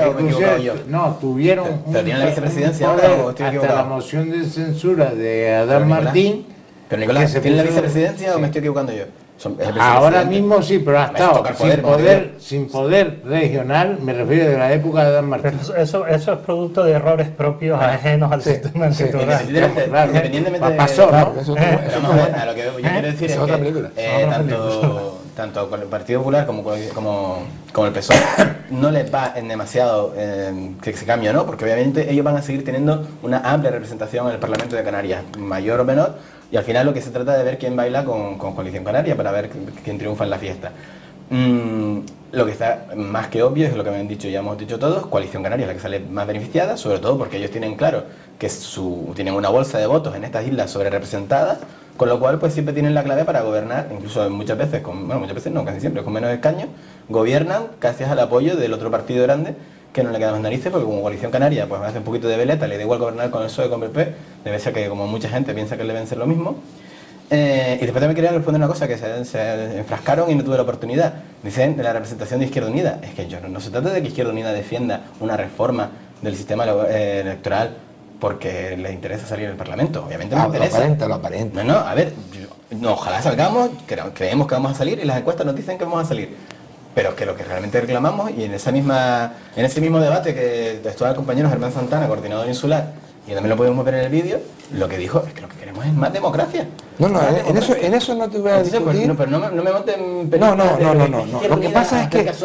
No, tuvieron pero tiene la vicepresidencia ahora, hasta la moción de censura de Adán Martín. Pero Nicolás, ¿tiene la vicepresidencia o me estoy equivocando yo? Ahora mismo sí, pero ha estado sin poder regional, me refiero de la época de Adán Martín. Eso es producto de errores propios ajenos al sistema electoral. Independientemente de... Pasó, ¿no? A lo que yo quiero decir es que tanto con el Partido Popular como el PSOE no les va en demasiado que se cambie, ¿no? Porque obviamente ellos van a seguir teniendo una amplia representación en el Parlamento de Canarias, mayor o menor, y al final lo que se trata es de ver quién baila con Coalición Canaria para ver quién triunfa en la fiesta. Lo que está más que obvio es lo que me han dicho, ya hemos dicho todos, Coalición Canaria es la que sale más beneficiada, sobre todo porque ellos tienen claro que tienen una bolsa de votos en estas islas sobre representadas, con lo cual pues siempre tienen la clave para gobernar, incluso muchas veces, casi siempre, con menos escaños, gobiernan gracias al apoyo del otro partido grande que no le queda más narices, porque como Coalición Canaria pues hace un poquito de veleta, le da igual gobernar con el PSOE, con el PP, debe ser que como mucha gente piensa que le deben ser lo mismo. Y después también quería responder una cosa, que se enfrascaron y no tuve la oportunidad. Dicen de la representación de Izquierda Unida. Es que no se trata de que Izquierda Unida defienda una reforma del sistema electoral porque les interesa salir del Parlamento. Obviamente no interesa. Lo aparenta. No, a ver, ojalá salgamos, creemos que vamos a salir y las encuestas nos dicen que vamos a salir. Pero que lo que realmente reclamamos, y en ese mismo debate que estuvo el compañero Germán Santana, coordinador insular, y también lo podemos ver en el vídeo, lo que dijo es que lo que queremos es más democracia. En eso no te voy a discutir. Pero no me monten... No. Lo que pasa es que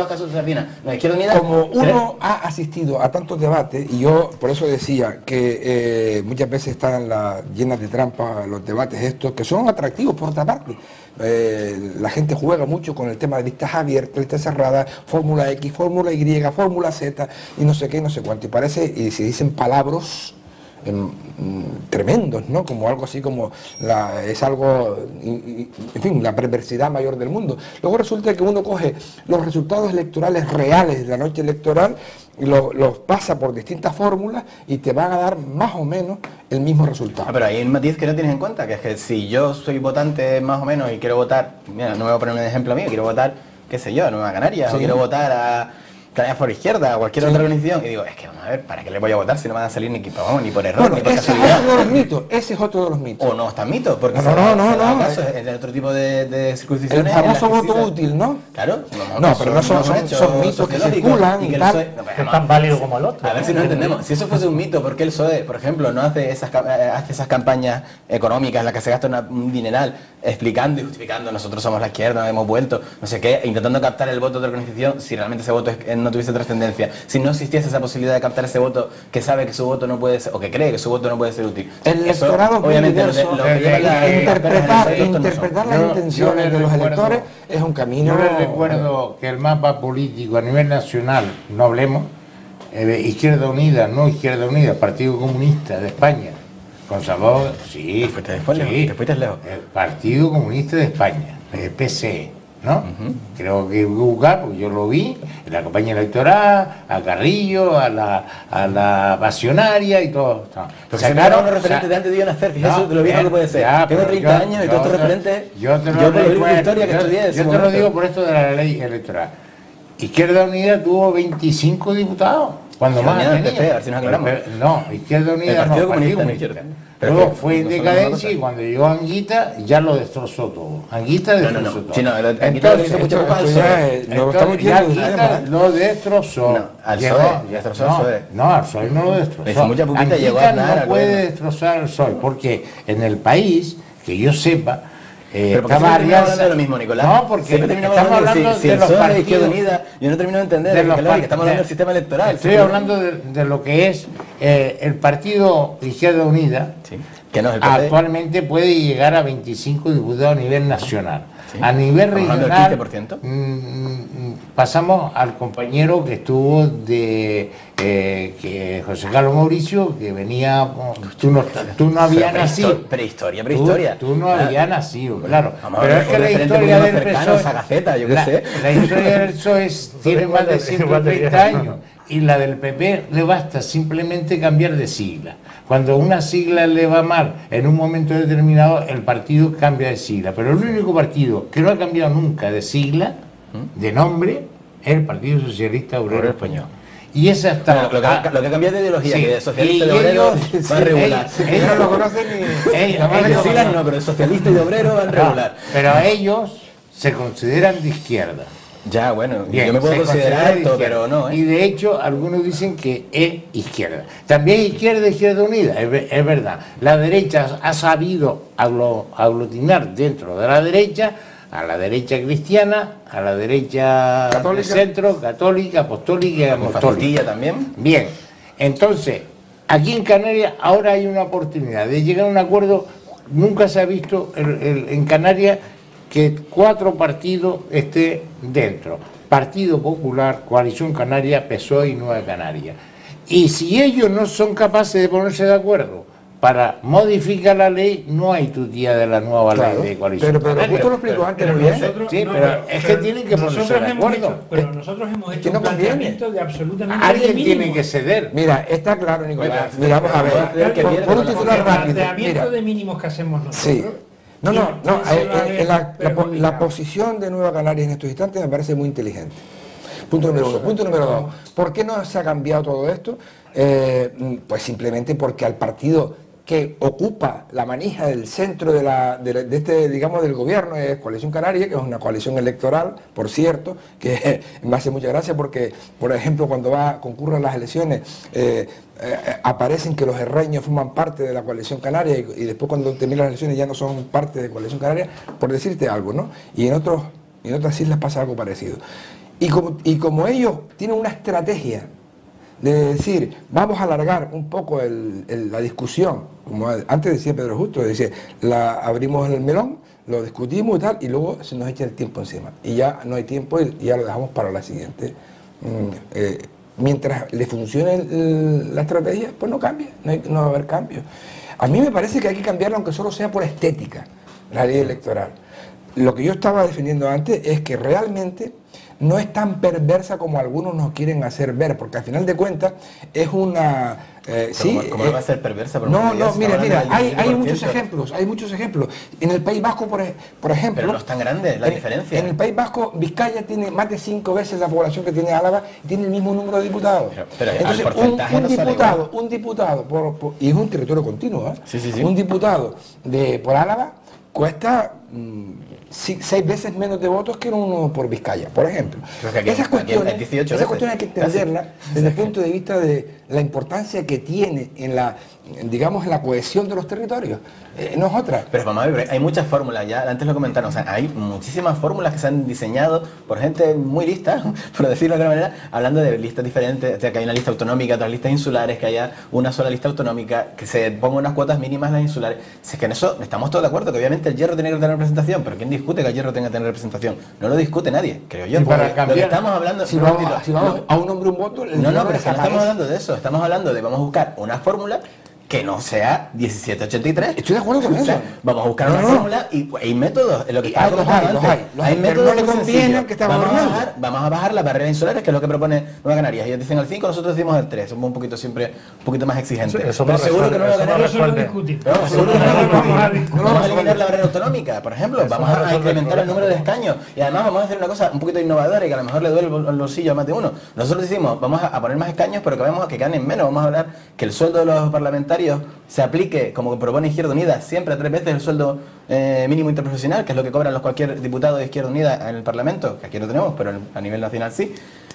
como uno ha asistido a tantos debates, y yo por eso decía que muchas veces están llenas de trampas los debates estos, que son atractivos por otra parte. La gente juega mucho con el tema de listas abiertas, listas cerradas, fórmula X, fórmula Y, fórmula Z, y no sé qué, no sé cuánto. Y parece, y se dicen palabras tremendos, ¿no? Como algo así como es algo, en fin, la perversidad mayor del mundo. Luego resulta que uno coge los resultados electorales reales de la noche electoral y los pasa por distintas fórmulas y te van a dar más o menos el mismo resultado. Pero hay un matiz que no tienes en cuenta, que es que si yo soy votante más o menos y quiero votar, mira, no me voy a poner un ejemplo mío, quiero votar, qué sé yo, a Nueva Canarias, o quiero votar a Canarias por Izquierda o cualquier otra organización, y digo, es que vamos a ver, ¿para qué le voy a votar si no van a salir ni por error, ni por casualidad? Ese es otro de los mitos. O no está mito, porque no. En otro tipo de circunstancias. El famoso voto útil, ¿no? Claro. Pero no son mitos que circulan y tal. Es tan válido como el otro. A ver si nos entendemos. Si eso fuese un mito, ¿por qué el PSOE, por ejemplo, no hace esas campañas económicas en las que se gasta un dineral explicando y justificando, nosotros somos la izquierda, hemos vuelto, no sé qué, intentando captar el voto de otra organización, si realmente ese voto no tuviese trascendencia, si no existiese esa posibilidad de captar ese voto que sabe que su voto no puede ser, o que cree que su voto no puede ser útil? El electorado, obviamente, interpretar las intenciones de los electores es un camino. Yo les recuerdo que el mapa político a nivel nacional, no hablemos, Izquierda Unida, no Izquierda Unida, Partido Comunista de España, con Salvador, sí, Partido Comunista de España, PCE, ¿no? Creo que buscar, porque yo lo vi en la campaña electoral, a Carrillo, a la Pasionaria y todo. Porque sacaron unos referentes de antes de yo nacer, fíjate de lo viejo que puede ser. Tengo 30 años y todos estos referentes. Yo te lo digo por esto de la ley electoral. Izquierda Unida tuvo 25 diputados. Cuando más tenía. No, Izquierda Unida no, Partido Comunista. Luego fue en decadencia y cuando llegó Anguita ya lo destrozó todo. Anguita destrozó todo. Entonces, Anguita lo destrozó. Al PSOE. No, al PSOE no lo destrozó. Anguita no puede destrozar al PSOE porque en el país, que yo sepa, estamos hablando de lo mismo, Nicolás. No, porque estamos hablando de los partidos. Izquierda Unida, yo no termino de entender que estamos hablando del sistema electoral. Estoy hablando de lo que es el partido Izquierda Unida, ¿Que no es el PP? Actualmente puede llegar a 25 diputados a nivel nacional. ¿Sí? A nivel regional, ¿Del 15%? Pasamos al compañero que estuvo que José Carlos Mauricio, que venía, tú no habías nacido. Prehistoria. Tú no habías nacido, claro. Pero es que la historia del PSOE, a Gaceta, yo qué sé. La historia del PSOE tiene más de 130 años. Y la del PP le basta simplemente cambiar de sigla. Cuando una sigla le va mal en un momento determinado, el partido cambia de sigla. Pero el único partido que no ha cambiado nunca de sigla, de nombre, es el Partido Socialista Obrero Español. Y esa está... Lo que ha cambiado de ideología, sí, que de socialista y de obrero van regular. Ellos no lo conocen ni... Ellos siglas no, pero de socialista y de obrero van regular. Pero ellos se consideran de izquierda. Ya, bueno, Bien, yo me puedo considerar esto, pero no, ¿eh? Y de hecho, algunos dicen que es izquierda. También Izquierda Unida, es verdad. La derecha ha sabido aglutinar dentro de la derecha, a la derecha cristiana, a la derecha del centro, católica, apostólica y apostólica. También. Bien, entonces, aquí en Canarias ahora hay una oportunidad de llegar a un acuerdo. Nunca se ha visto en Canarias que 4 partidos estén dentro: Partido Popular, Coalición Canaria, PSOE y Nueva Canaria. Y si ellos no son capaces de ponerse de acuerdo para modificar la ley, no hay tutía de la nueva ley de Coalición Canaria. Pero justo lo explico antes muy bien. Sí, pero es que tienen que ponerse de acuerdo. Pero nosotros hemos hecho un planteamiento de absolutamente alguien tiene que ceder. Mira, está claro, Nicolás. Mira, vamos a ver. Por un titular rápido. El planteamiento de mínimos que hacemos nosotros. Sí. No, la posición de Nueva Canaria en estos instantes me parece muy inteligente. Punto número 1. Punto número 2. ¿Por qué no se ha cambiado todo esto? Pues simplemente porque al partido que ocupa la manija del centro del gobierno es Coalición Canaria, que es una coalición electoral, por cierto, que me hace mucha gracia porque, por ejemplo, cuando concurren las elecciones, aparecen que los herreños forman parte de la Coalición Canaria y después cuando terminan las elecciones ya no son parte de Coalición Canaria, por decirte algo, ¿no? Y en otras islas pasa algo parecido. Y como ellos tienen una estrategia de decir, vamos a alargar un poco la discusión, como antes decía Pedro Justo, decía, abrimos el melón, lo discutimos y tal, y luego se nos echa el tiempo encima. Y ya no hay tiempo y ya lo dejamos para la siguiente. Mientras le funcione la estrategia, pues no cambia, no va a haber cambio. A mí me parece que hay que cambiarla, aunque solo sea por estética, la ley electoral. Lo que yo estaba defendiendo antes es que realmente no es tan perversa como algunos nos quieren hacer ver, porque al final de cuentas es una... ¿Cómo va a ser perversa? No, mira, hay muchos ejemplos. En el País Vasco, por ejemplo... Pero no es tan grande la diferencia. En el País Vasco, Vizcaya tiene más de 5 veces la población que tiene Álava y tiene el mismo número de diputados. Pero entonces, un diputado, y es un territorio continuo, ¿eh? Sí. Un diputado por Álava cuesta 6 veces menos de votos que uno por Vizcaya, por ejemplo. Esas cuestiones hay que entenderlas desde el punto de vista de la importancia que tiene en la cohesión de los territorios. No es otra. Pero vamos a ver, hay muchas fórmulas, ya antes lo comentaron, o sea, hay muchísimas fórmulas que se han diseñado por gente muy lista, por decirlo de alguna manera, hablando de listas diferentes, o sea, que hay una lista autonómica, otras listas insulares, que haya una sola lista autonómica, que se pongan unas cuotas mínimas en las insulares. Si es que en eso estamos todos de acuerdo, que obviamente el Hierro tiene que tener representación, pero ¿quién discute que el Hierro tenga que tener representación? No lo discute nadie, creo yo. Para cambiar, lo que estamos hablando... Si vamos a un hombre un voto... No, pero es que no estamos hablando de eso, estamos hablando de vamos a buscar una fórmula que no sea 1783. Estoy de acuerdo con eso. Vamos a buscar una fórmula y hay métodos. En lo que estaba comentando antes. Hay métodos que convienen que vamos a bajar las barreras insulares, que es lo que propone Nueva Canarias. Ellos dicen el 5, nosotros decimos el 3. Somos un poquito más exigentes. Pero seguro que Nueva Canarias... Vamos a eliminar la barrera autonómica, por ejemplo. Vamos a incrementar el número de escaños. Y además vamos a hacer una cosa un poquito innovadora y que a lo mejor le duele el bolsillo a más de uno. Nosotros decimos, vamos a poner más escaños, pero que vemos que ganen menos. Vamos a hablar que el sueldo de los parlamentarios se aplique, como propone Izquierda Unida, siempre a 3 veces el sueldo mínimo interprofesional, que es lo que cobran cualquier diputado de Izquierda Unida en el Parlamento, que aquí no tenemos, pero a nivel nacional sí.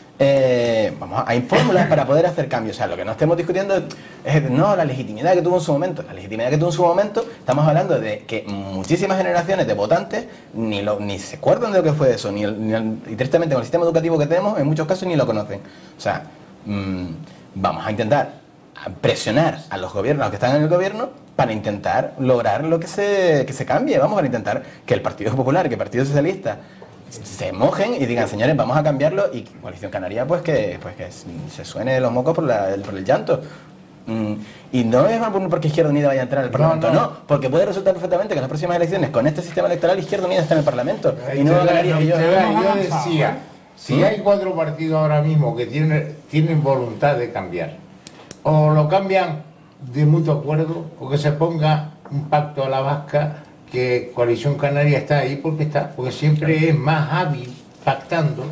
Hay fórmulas para poder hacer cambios. O sea, lo que no estemos discutiendo es la legitimidad que tuvo en su momento. La legitimidad que tuvo en su momento, estamos hablando de que muchísimas generaciones de votantes ni se acuerdan de lo que fue eso, y tristemente con el sistema educativo que tenemos, en muchos casos ni lo conocen. O sea, vamos a intentar presionar a los gobiernos, a los que están en el gobierno, para intentar lograr lo que se cambie, vamos, para intentar que el Partido Popular, que el Partido Socialista se mojen y digan, señores, vamos a cambiarlo, y Coalición Canaria pues que se suene los mocos por el llanto. Y no es porque Izquierda Unida vaya a entrar al Parlamento, no, porque puede resultar perfectamente que en las próximas elecciones, con este sistema electoral, Izquierda Unida está en el Parlamento y Nueva Canaria. Yo decía, si hay 4 partidos ahora mismo que tienen voluntad de cambiar, o lo cambian de mutuo acuerdo, o que se ponga un pacto a la vasca, que Coalición Canaria está ahí porque siempre es más hábil pactando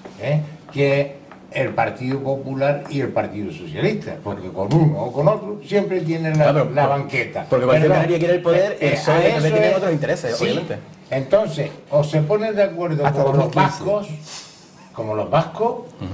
que el Partido Popular y el Partido Socialista, porque con uno o con otro siempre tienen la banqueta. Porque Coalición Canaria quiere el poder, eso también tiene otros intereses, sí, obviamente. Entonces, o se ponen de acuerdo con los vascos, como los vascos,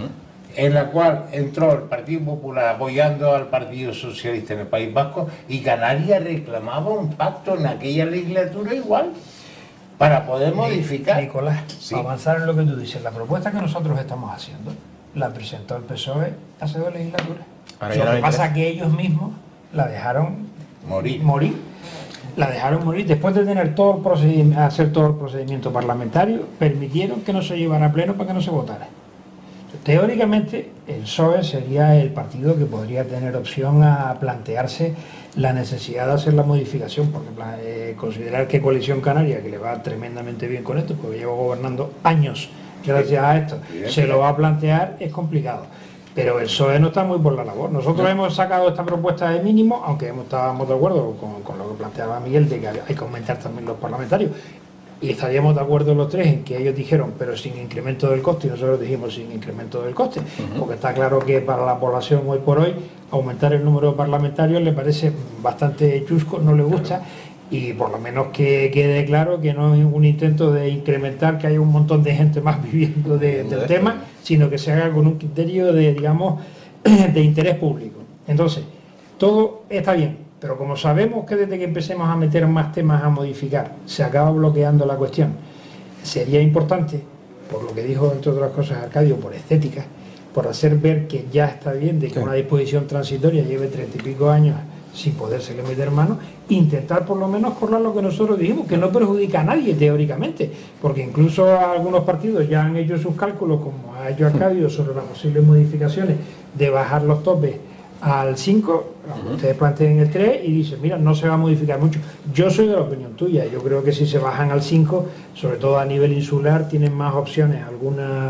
en la cual entró el Partido Popular apoyando al Partido Socialista en el País Vasco, y Canarias reclamaba un pacto en aquella legislatura igual, para poder modificar. Nicolás, para avanzar en lo que tú dices, la propuesta que nosotros estamos haciendo la presentó el PSOE hace 2 legislaturas. Lo que pasa es que ellos mismos la dejaron morir. La dejaron morir después de tener hacer todo el procedimiento parlamentario, permitieron que no se llevara a pleno para que no se votara. Teóricamente, el PSOE sería el partido que podría tener opción a plantearse la necesidad de hacer la modificación, porque considerar que Coalición Canaria, que le va tremendamente bien con esto, porque lleva gobernando años gracias a esto, se lo va a plantear, es complicado. Pero el PSOE no está muy por la labor. Nosotros hemos sacado esta propuesta de mínimo, aunque estábamos de acuerdo con lo que planteaba Miguel, de que hay que aumentar también los parlamentarios. Y estaríamos de acuerdo los tres en que ellos dijeron, pero sin incremento del coste, y nosotros dijimos sin incremento del coste, porque está claro que para la población hoy por hoy aumentar el número de parlamentarios le parece bastante chusco, no le gusta, y por lo menos que quede claro que no es un intento de incrementar que haya un montón de gente más viviendo del tema, sino que se haga con un criterio de, digamos, de interés público. Entonces, todo está bien. Pero como sabemos que desde que empecemos a meter más temas a modificar, se acaba bloqueando la cuestión, sería importante, por lo que dijo entre otras cosas Arcadio, por estética, por hacer ver que ya está bien de que una disposición transitoria lleve 30 y pico años sin podérsele meter mano, intentar por lo menos colar lo que nosotros dijimos, que no perjudica a nadie teóricamente, porque incluso algunos partidos ya han hecho sus cálculos, como ha hecho Arcadio, sobre las posibles modificaciones de bajar los topes al 5, ustedes planteen el 3 y dicen, mira, no se va a modificar mucho. Yo soy de la opinión tuya, yo creo que si se bajan al 5, sobre todo a nivel insular, tienen más opciones, algunas...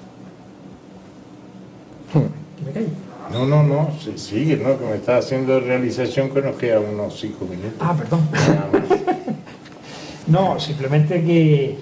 ¿Me callo? No, sigue, ¿no? Que me está haciendo realización que nos quedan unos 5 minutos. Ah, perdón. No, simplemente que...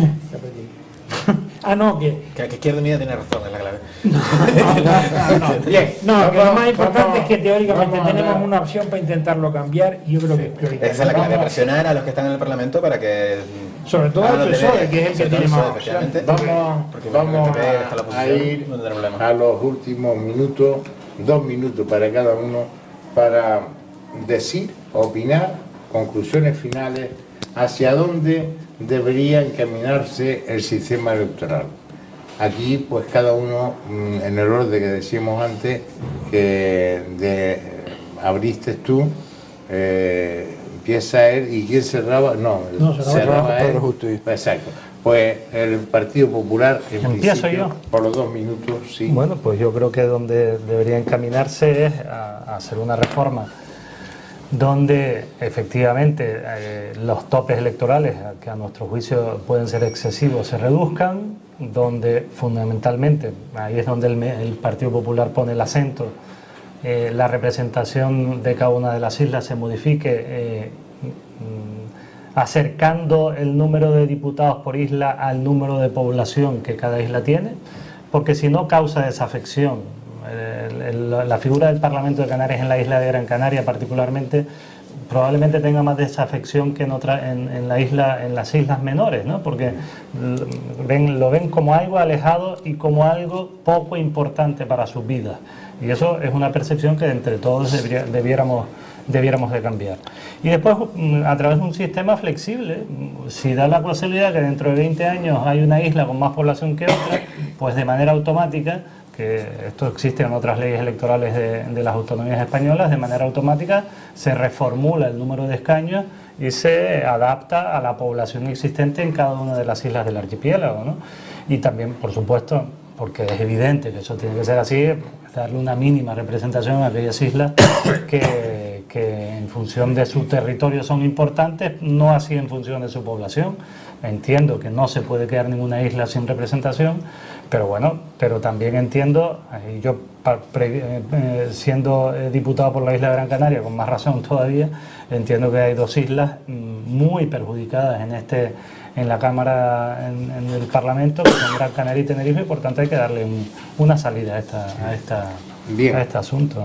Que Izquierda Unida tiene razón, es la clave. No, que lo más importante es que teóricamente tenemos una opción para intentarlo cambiar, y yo creo que es prioritario. Esa es la clave, presionar a los que están en el Parlamento para que... Sobre todo al PSOE, que es el que tiene más opciones. Vamos a ir a los últimos minutos, 2 minutos para cada uno, para decir, opinar, conclusiones finales, hacia dónde debería encaminarse el sistema electoral. Aquí, pues cada uno, en el orden que decíamos antes, que abriste tú, empieza él, y ¿quién cerraba? No, cerraba él. Exacto. Pues el Partido Popular, empiezo yo. Por los 2 minutos, sí. Bueno, pues yo creo que donde debería encaminarse es a hacer una reforma donde efectivamente los topes electorales, que a nuestro juicio pueden ser excesivos, se reduzcan, donde fundamentalmente, ahí es donde el Partido Popular pone el acento, la representación de cada una de las islas se modifique, acercando el número de diputados por isla al número de población que cada isla tiene, porque si no causa desafección. La figura del Parlamento de Canarias en la isla de Gran Canaria particularmente probablemente tenga más desafección que en las islas menores, ¿no? Porque lo ven como algo alejado y como algo poco importante para sus vidas, y eso es una percepción que entre todos debiéramos de cambiar. Y después, a través de un sistema flexible, si da la posibilidad que dentro de 20 años hay una isla con más población que otra, pues de manera automática que esto existe en otras leyes electorales de las autonomías españolas, de manera automática se reformula el número de escaños y se adapta a la población existente en cada una de las islas del archipiélago, ¿no? Y también, por supuesto, porque es evidente que eso tiene que ser así, darle una mínima representación a aquellas islas que en función de su territorio son importantes, no así en función de su población. Entiendo que no se puede quedar ninguna isla sin representación, pero bueno, pero también entiendo, y yo siendo diputado por la isla de Gran Canaria, con más razón todavía, entiendo que hay dos islas muy perjudicadas en la Cámara, en el Parlamento, que son Gran Canaria y Tenerife, y por tanto hay que darle una salida a este asunto.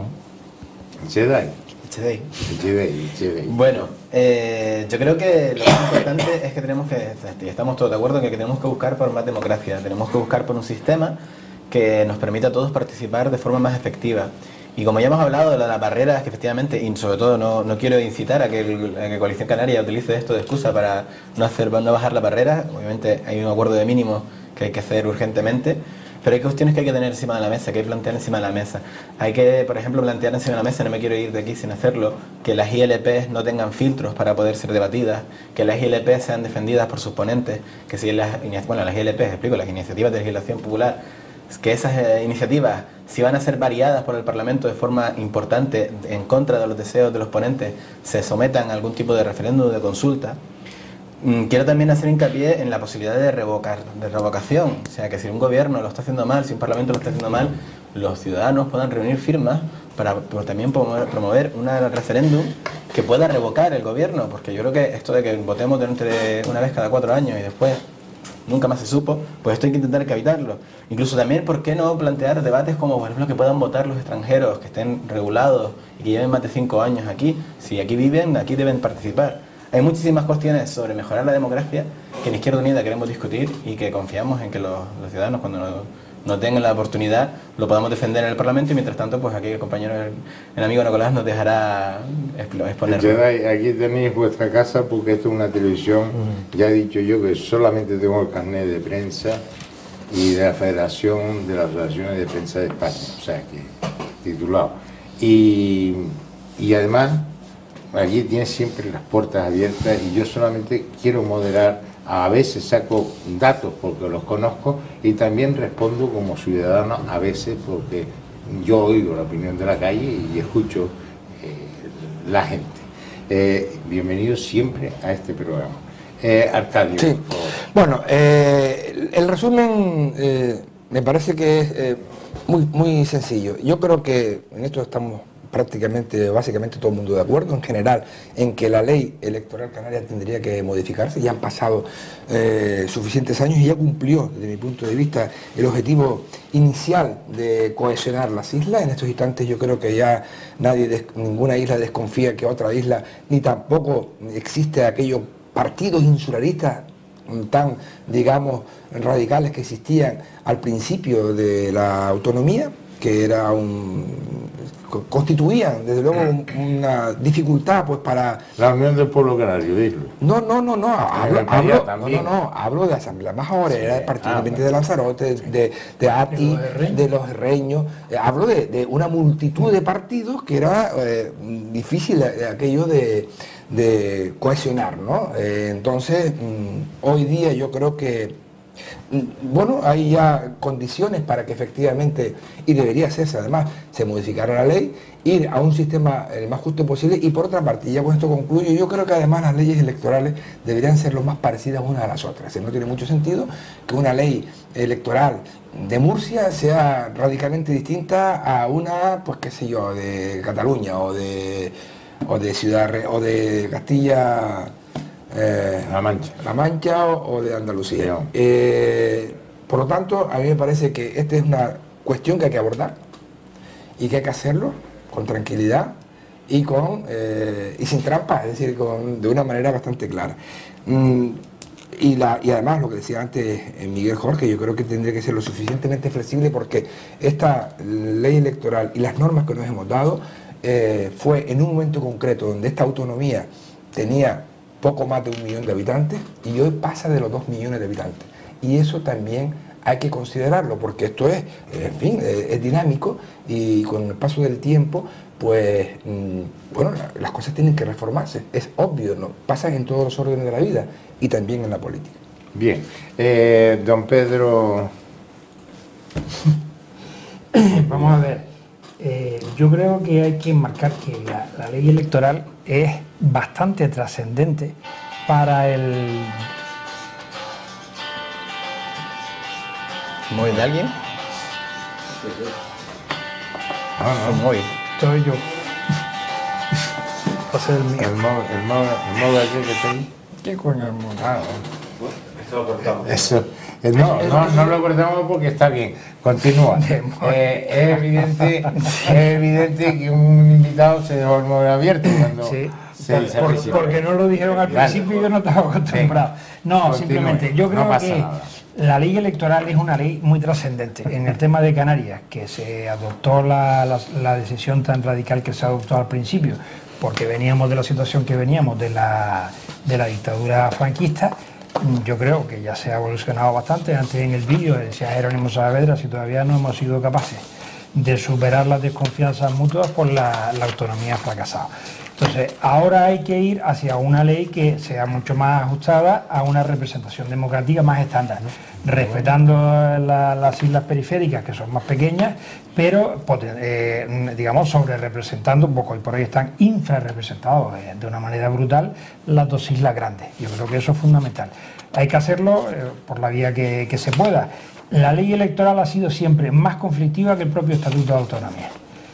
Bueno, yo creo que lo más importante es que tenemos que, estamos todos de acuerdo en que tenemos que buscar por más democracia, tenemos que buscar por un sistema que nos permita a todos participar de forma más efectiva. Y como ya hemos hablado de las barreras, que efectivamente, y sobre todo no quiero incitar a que Coalición Canaria utilice esto de excusa para no bajar las barreras, obviamente hay un acuerdo de mínimos que hay que hacer urgentemente, pero hay cuestiones que hay que tener encima de la mesa, que hay que plantear encima de la mesa. Hay que, por ejemplo, plantear encima de la mesa, no me quiero ir de aquí sin hacerlo, que las ILPs no tengan filtros para poder ser debatidas, que las ILPs sean defendidas por sus ponentes, que si las ILPs, explico, las iniciativas de legislación popular, que esas iniciativas, si van a ser variadas por el Parlamento de forma importante en contra de los deseos de los ponentes, se sometan a algún tipo de referéndum o de consulta. Quiero también hacer hincapié en la posibilidad de revocación, o sea, que si un gobierno lo está haciendo mal, si un parlamento lo está haciendo mal, los ciudadanos puedan reunir firmas para también promover un referéndum que pueda revocar el gobierno, porque yo creo que esto de que votemos una vez cada 4 años y después nunca más se supo, pues esto hay que intentar evitarlo. Incluso también, ¿por qué no plantear debates como, por ejemplo, que puedan votar los extranjeros, que estén regulados y que lleven más de 5 años aquí? Si aquí viven, aquí deben participar. Hay muchísimas cuestiones sobre mejorar la democracia que en Izquierda Unida queremos discutir y que confiamos en que los ciudadanos, cuando no tengan la oportunidad, lo podamos defender en el Parlamento, y mientras tanto, pues aquí el compañero, el amigo Nicolás nos dejará exponerlo. Aquí tenéis vuestra casa, porque esto es una televisión. Ya he dicho yo que solamente tengo el carnet de prensa y de la Federación de las Asociaciones de Prensa de España, o sea que titulado. Y además, allí tienes siempre las puertas abiertas, y yo solamente quiero moderar. A veces saco datos porque los conozco, y también respondo como ciudadano a veces porque yo oigo la opinión de la calle y escucho la gente. Bienvenido siempre a este programa. Arcadio, sí. Por favor. Bueno, el resumen me parece que es muy sencillo. Yo creo que en esto estamos básicamente todo el mundo de acuerdo en general en que la ley electoral canaria tendría que modificarse. Ya han pasado suficientes años y ya cumplió, desde mi punto de vista, el objetivo inicial de cohesionar las islas. En estos instantes yo creo que ya ninguna isla desconfía que otra isla, ni tampoco existe aquellos partidos insularistas tan, digamos, radicales que existían al principio de la autonomía, que constituían desde luego una dificultad pues para la Unión del Pueblo Canario, dilo. No, hablo de Asamblea Majorera, del Partido Independiente de Lanzarote, de ATI, de los Herreños. Hablo de una multitud de partidos que era difícil aquello de cohesionar, ¿no? Entonces, hoy día yo creo que bueno, hay ya condiciones para que efectivamente, y debería hacerse además, se modificara la ley, ir a un sistema el más justo posible. Y por otra parte, y ya con esto concluyo, yo creo que además las leyes electorales deberían ser lo más parecidas unas a las otras. No tiene mucho sentido que una ley electoral de Murcia sea radicalmente distinta a una, pues qué sé yo, de Cataluña o de Ciudad o de Castilla, La Mancha o de Andalucía. Por lo tanto, a mí me parece que esta es una cuestión que hay que abordar y que hay que hacerlo con tranquilidad y sin trampa, es decir, de una manera bastante clara. Y además, lo que decía antes Miguel Jorge, yo creo que tendría que ser lo suficientemente flexible, porque esta ley electoral y las normas que nos hemos dado fue en un momento concreto donde esta autonomía tenía poco más de 1 millón de habitantes y hoy pasa de los 2 millones de habitantes. Y eso también hay que considerarlo, porque esto es, en fin, es dinámico y con el paso del tiempo, pues, bueno, las cosas tienen que reformarse, es obvio, ¿no? Pasan en todos los órdenes de la vida y también en la política. Bien, don Pedro. Vamos a ver, yo creo que hay que marcar que la ley electoral es bastante trascendente para el... ¿Móvil de alguien? No, móvil. Soy yo. José del mío. El modo aquel que está ahí. ¿Qué coño el móvil? Eso lo cortamos. Eso. No lo cortamos porque está bien. Continúa. Es evidente que un invitado se dejó el móvil abierto cuando sí, se porque no lo dijeron al principio y yo no estaba acostumbrado. No, continúe. Simplemente yo creo No que nada. La ley electoral es una ley muy trascendente. En el tema de Canarias, que se adoptó la decisión tan radical que se adoptó al principio, porque veníamos de la situación que veníamos de la dictadura franquista, yo creo que ya se ha evolucionado bastante. Antes en el vídeo decía Jerónimo Saavedra, si todavía no hemos sido capaces de superar las desconfianzas mutuas por la autonomía fracasada. Entonces, ahora hay que ir hacia una ley que sea mucho más ajustada a una representación democrática más estándar, ¿no? Respetando las islas periféricas, que son más pequeñas, pero, digamos, sobre representando un poco, y por ahí están infrarrepresentados de una manera brutal las dos islas grandes. Yo creo que eso es fundamental. Hay que hacerlo por la vía que se pueda. La ley electoral ha sido siempre más conflictiva que el propio Estatuto de Autonomía.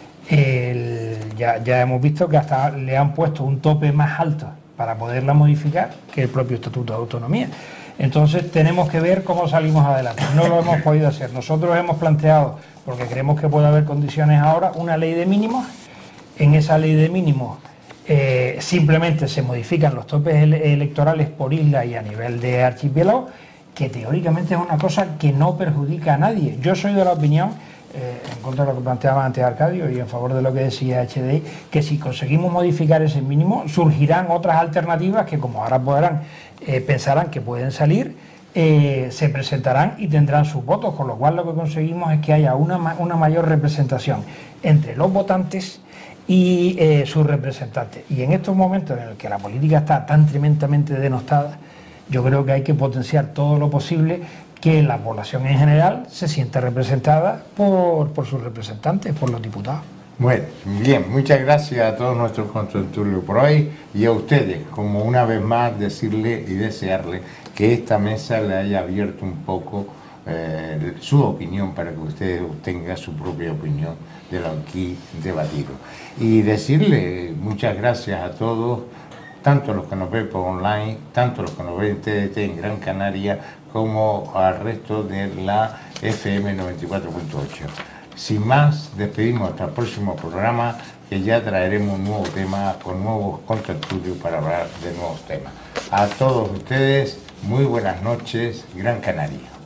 Ya hemos visto que hasta le han puesto un tope más alto para poderla modificar que el propio Estatuto de Autonomía. Entonces tenemos que ver cómo salimos adelante. No lo hemos podido hacer. Nosotros hemos planteado, porque creemos que puede haber condiciones ahora, una ley de mínimos. En esa ley de mínimos simplemente se modifican los topes electorales por isla y a nivel de archipiélago, que teóricamente es una cosa que no perjudica a nadie. Yo soy de la opinión, en contra de lo que planteaba antes Arcadio y en favor de lo que decía HDI, que si conseguimos modificar ese mínimo, surgirán otras alternativas que, como ahora pensarán que pueden salir, se presentarán y tendrán sus votos, con lo cual lo que conseguimos es que haya una mayor representación entre los votantes y sus representantes. Y en estos momentos en los que la política está tan tremendamente denostada, yo creo que hay que potenciar todo lo posible que la población en general se sienta representada por sus representantes, por los diputados. Bueno, bien, muchas gracias a todos nuestros contertulios por hoy y a ustedes, como una vez más decirle y desearle que esta mesa le haya abierto un poco su opinión para que ustedes obtengan su propia opinión de lo aquí debatido. Y decirle muchas gracias a todos, tanto los que nos ven por online, tanto los que nos ven en TDT en Gran Canaria, como al resto de la FM 94.8. Sin más, despedimos hasta el próximo programa, que ya traeremos un nuevo tema con nuevos contertulios para hablar de nuevos temas. A todos ustedes, muy buenas noches, Gran Canaria.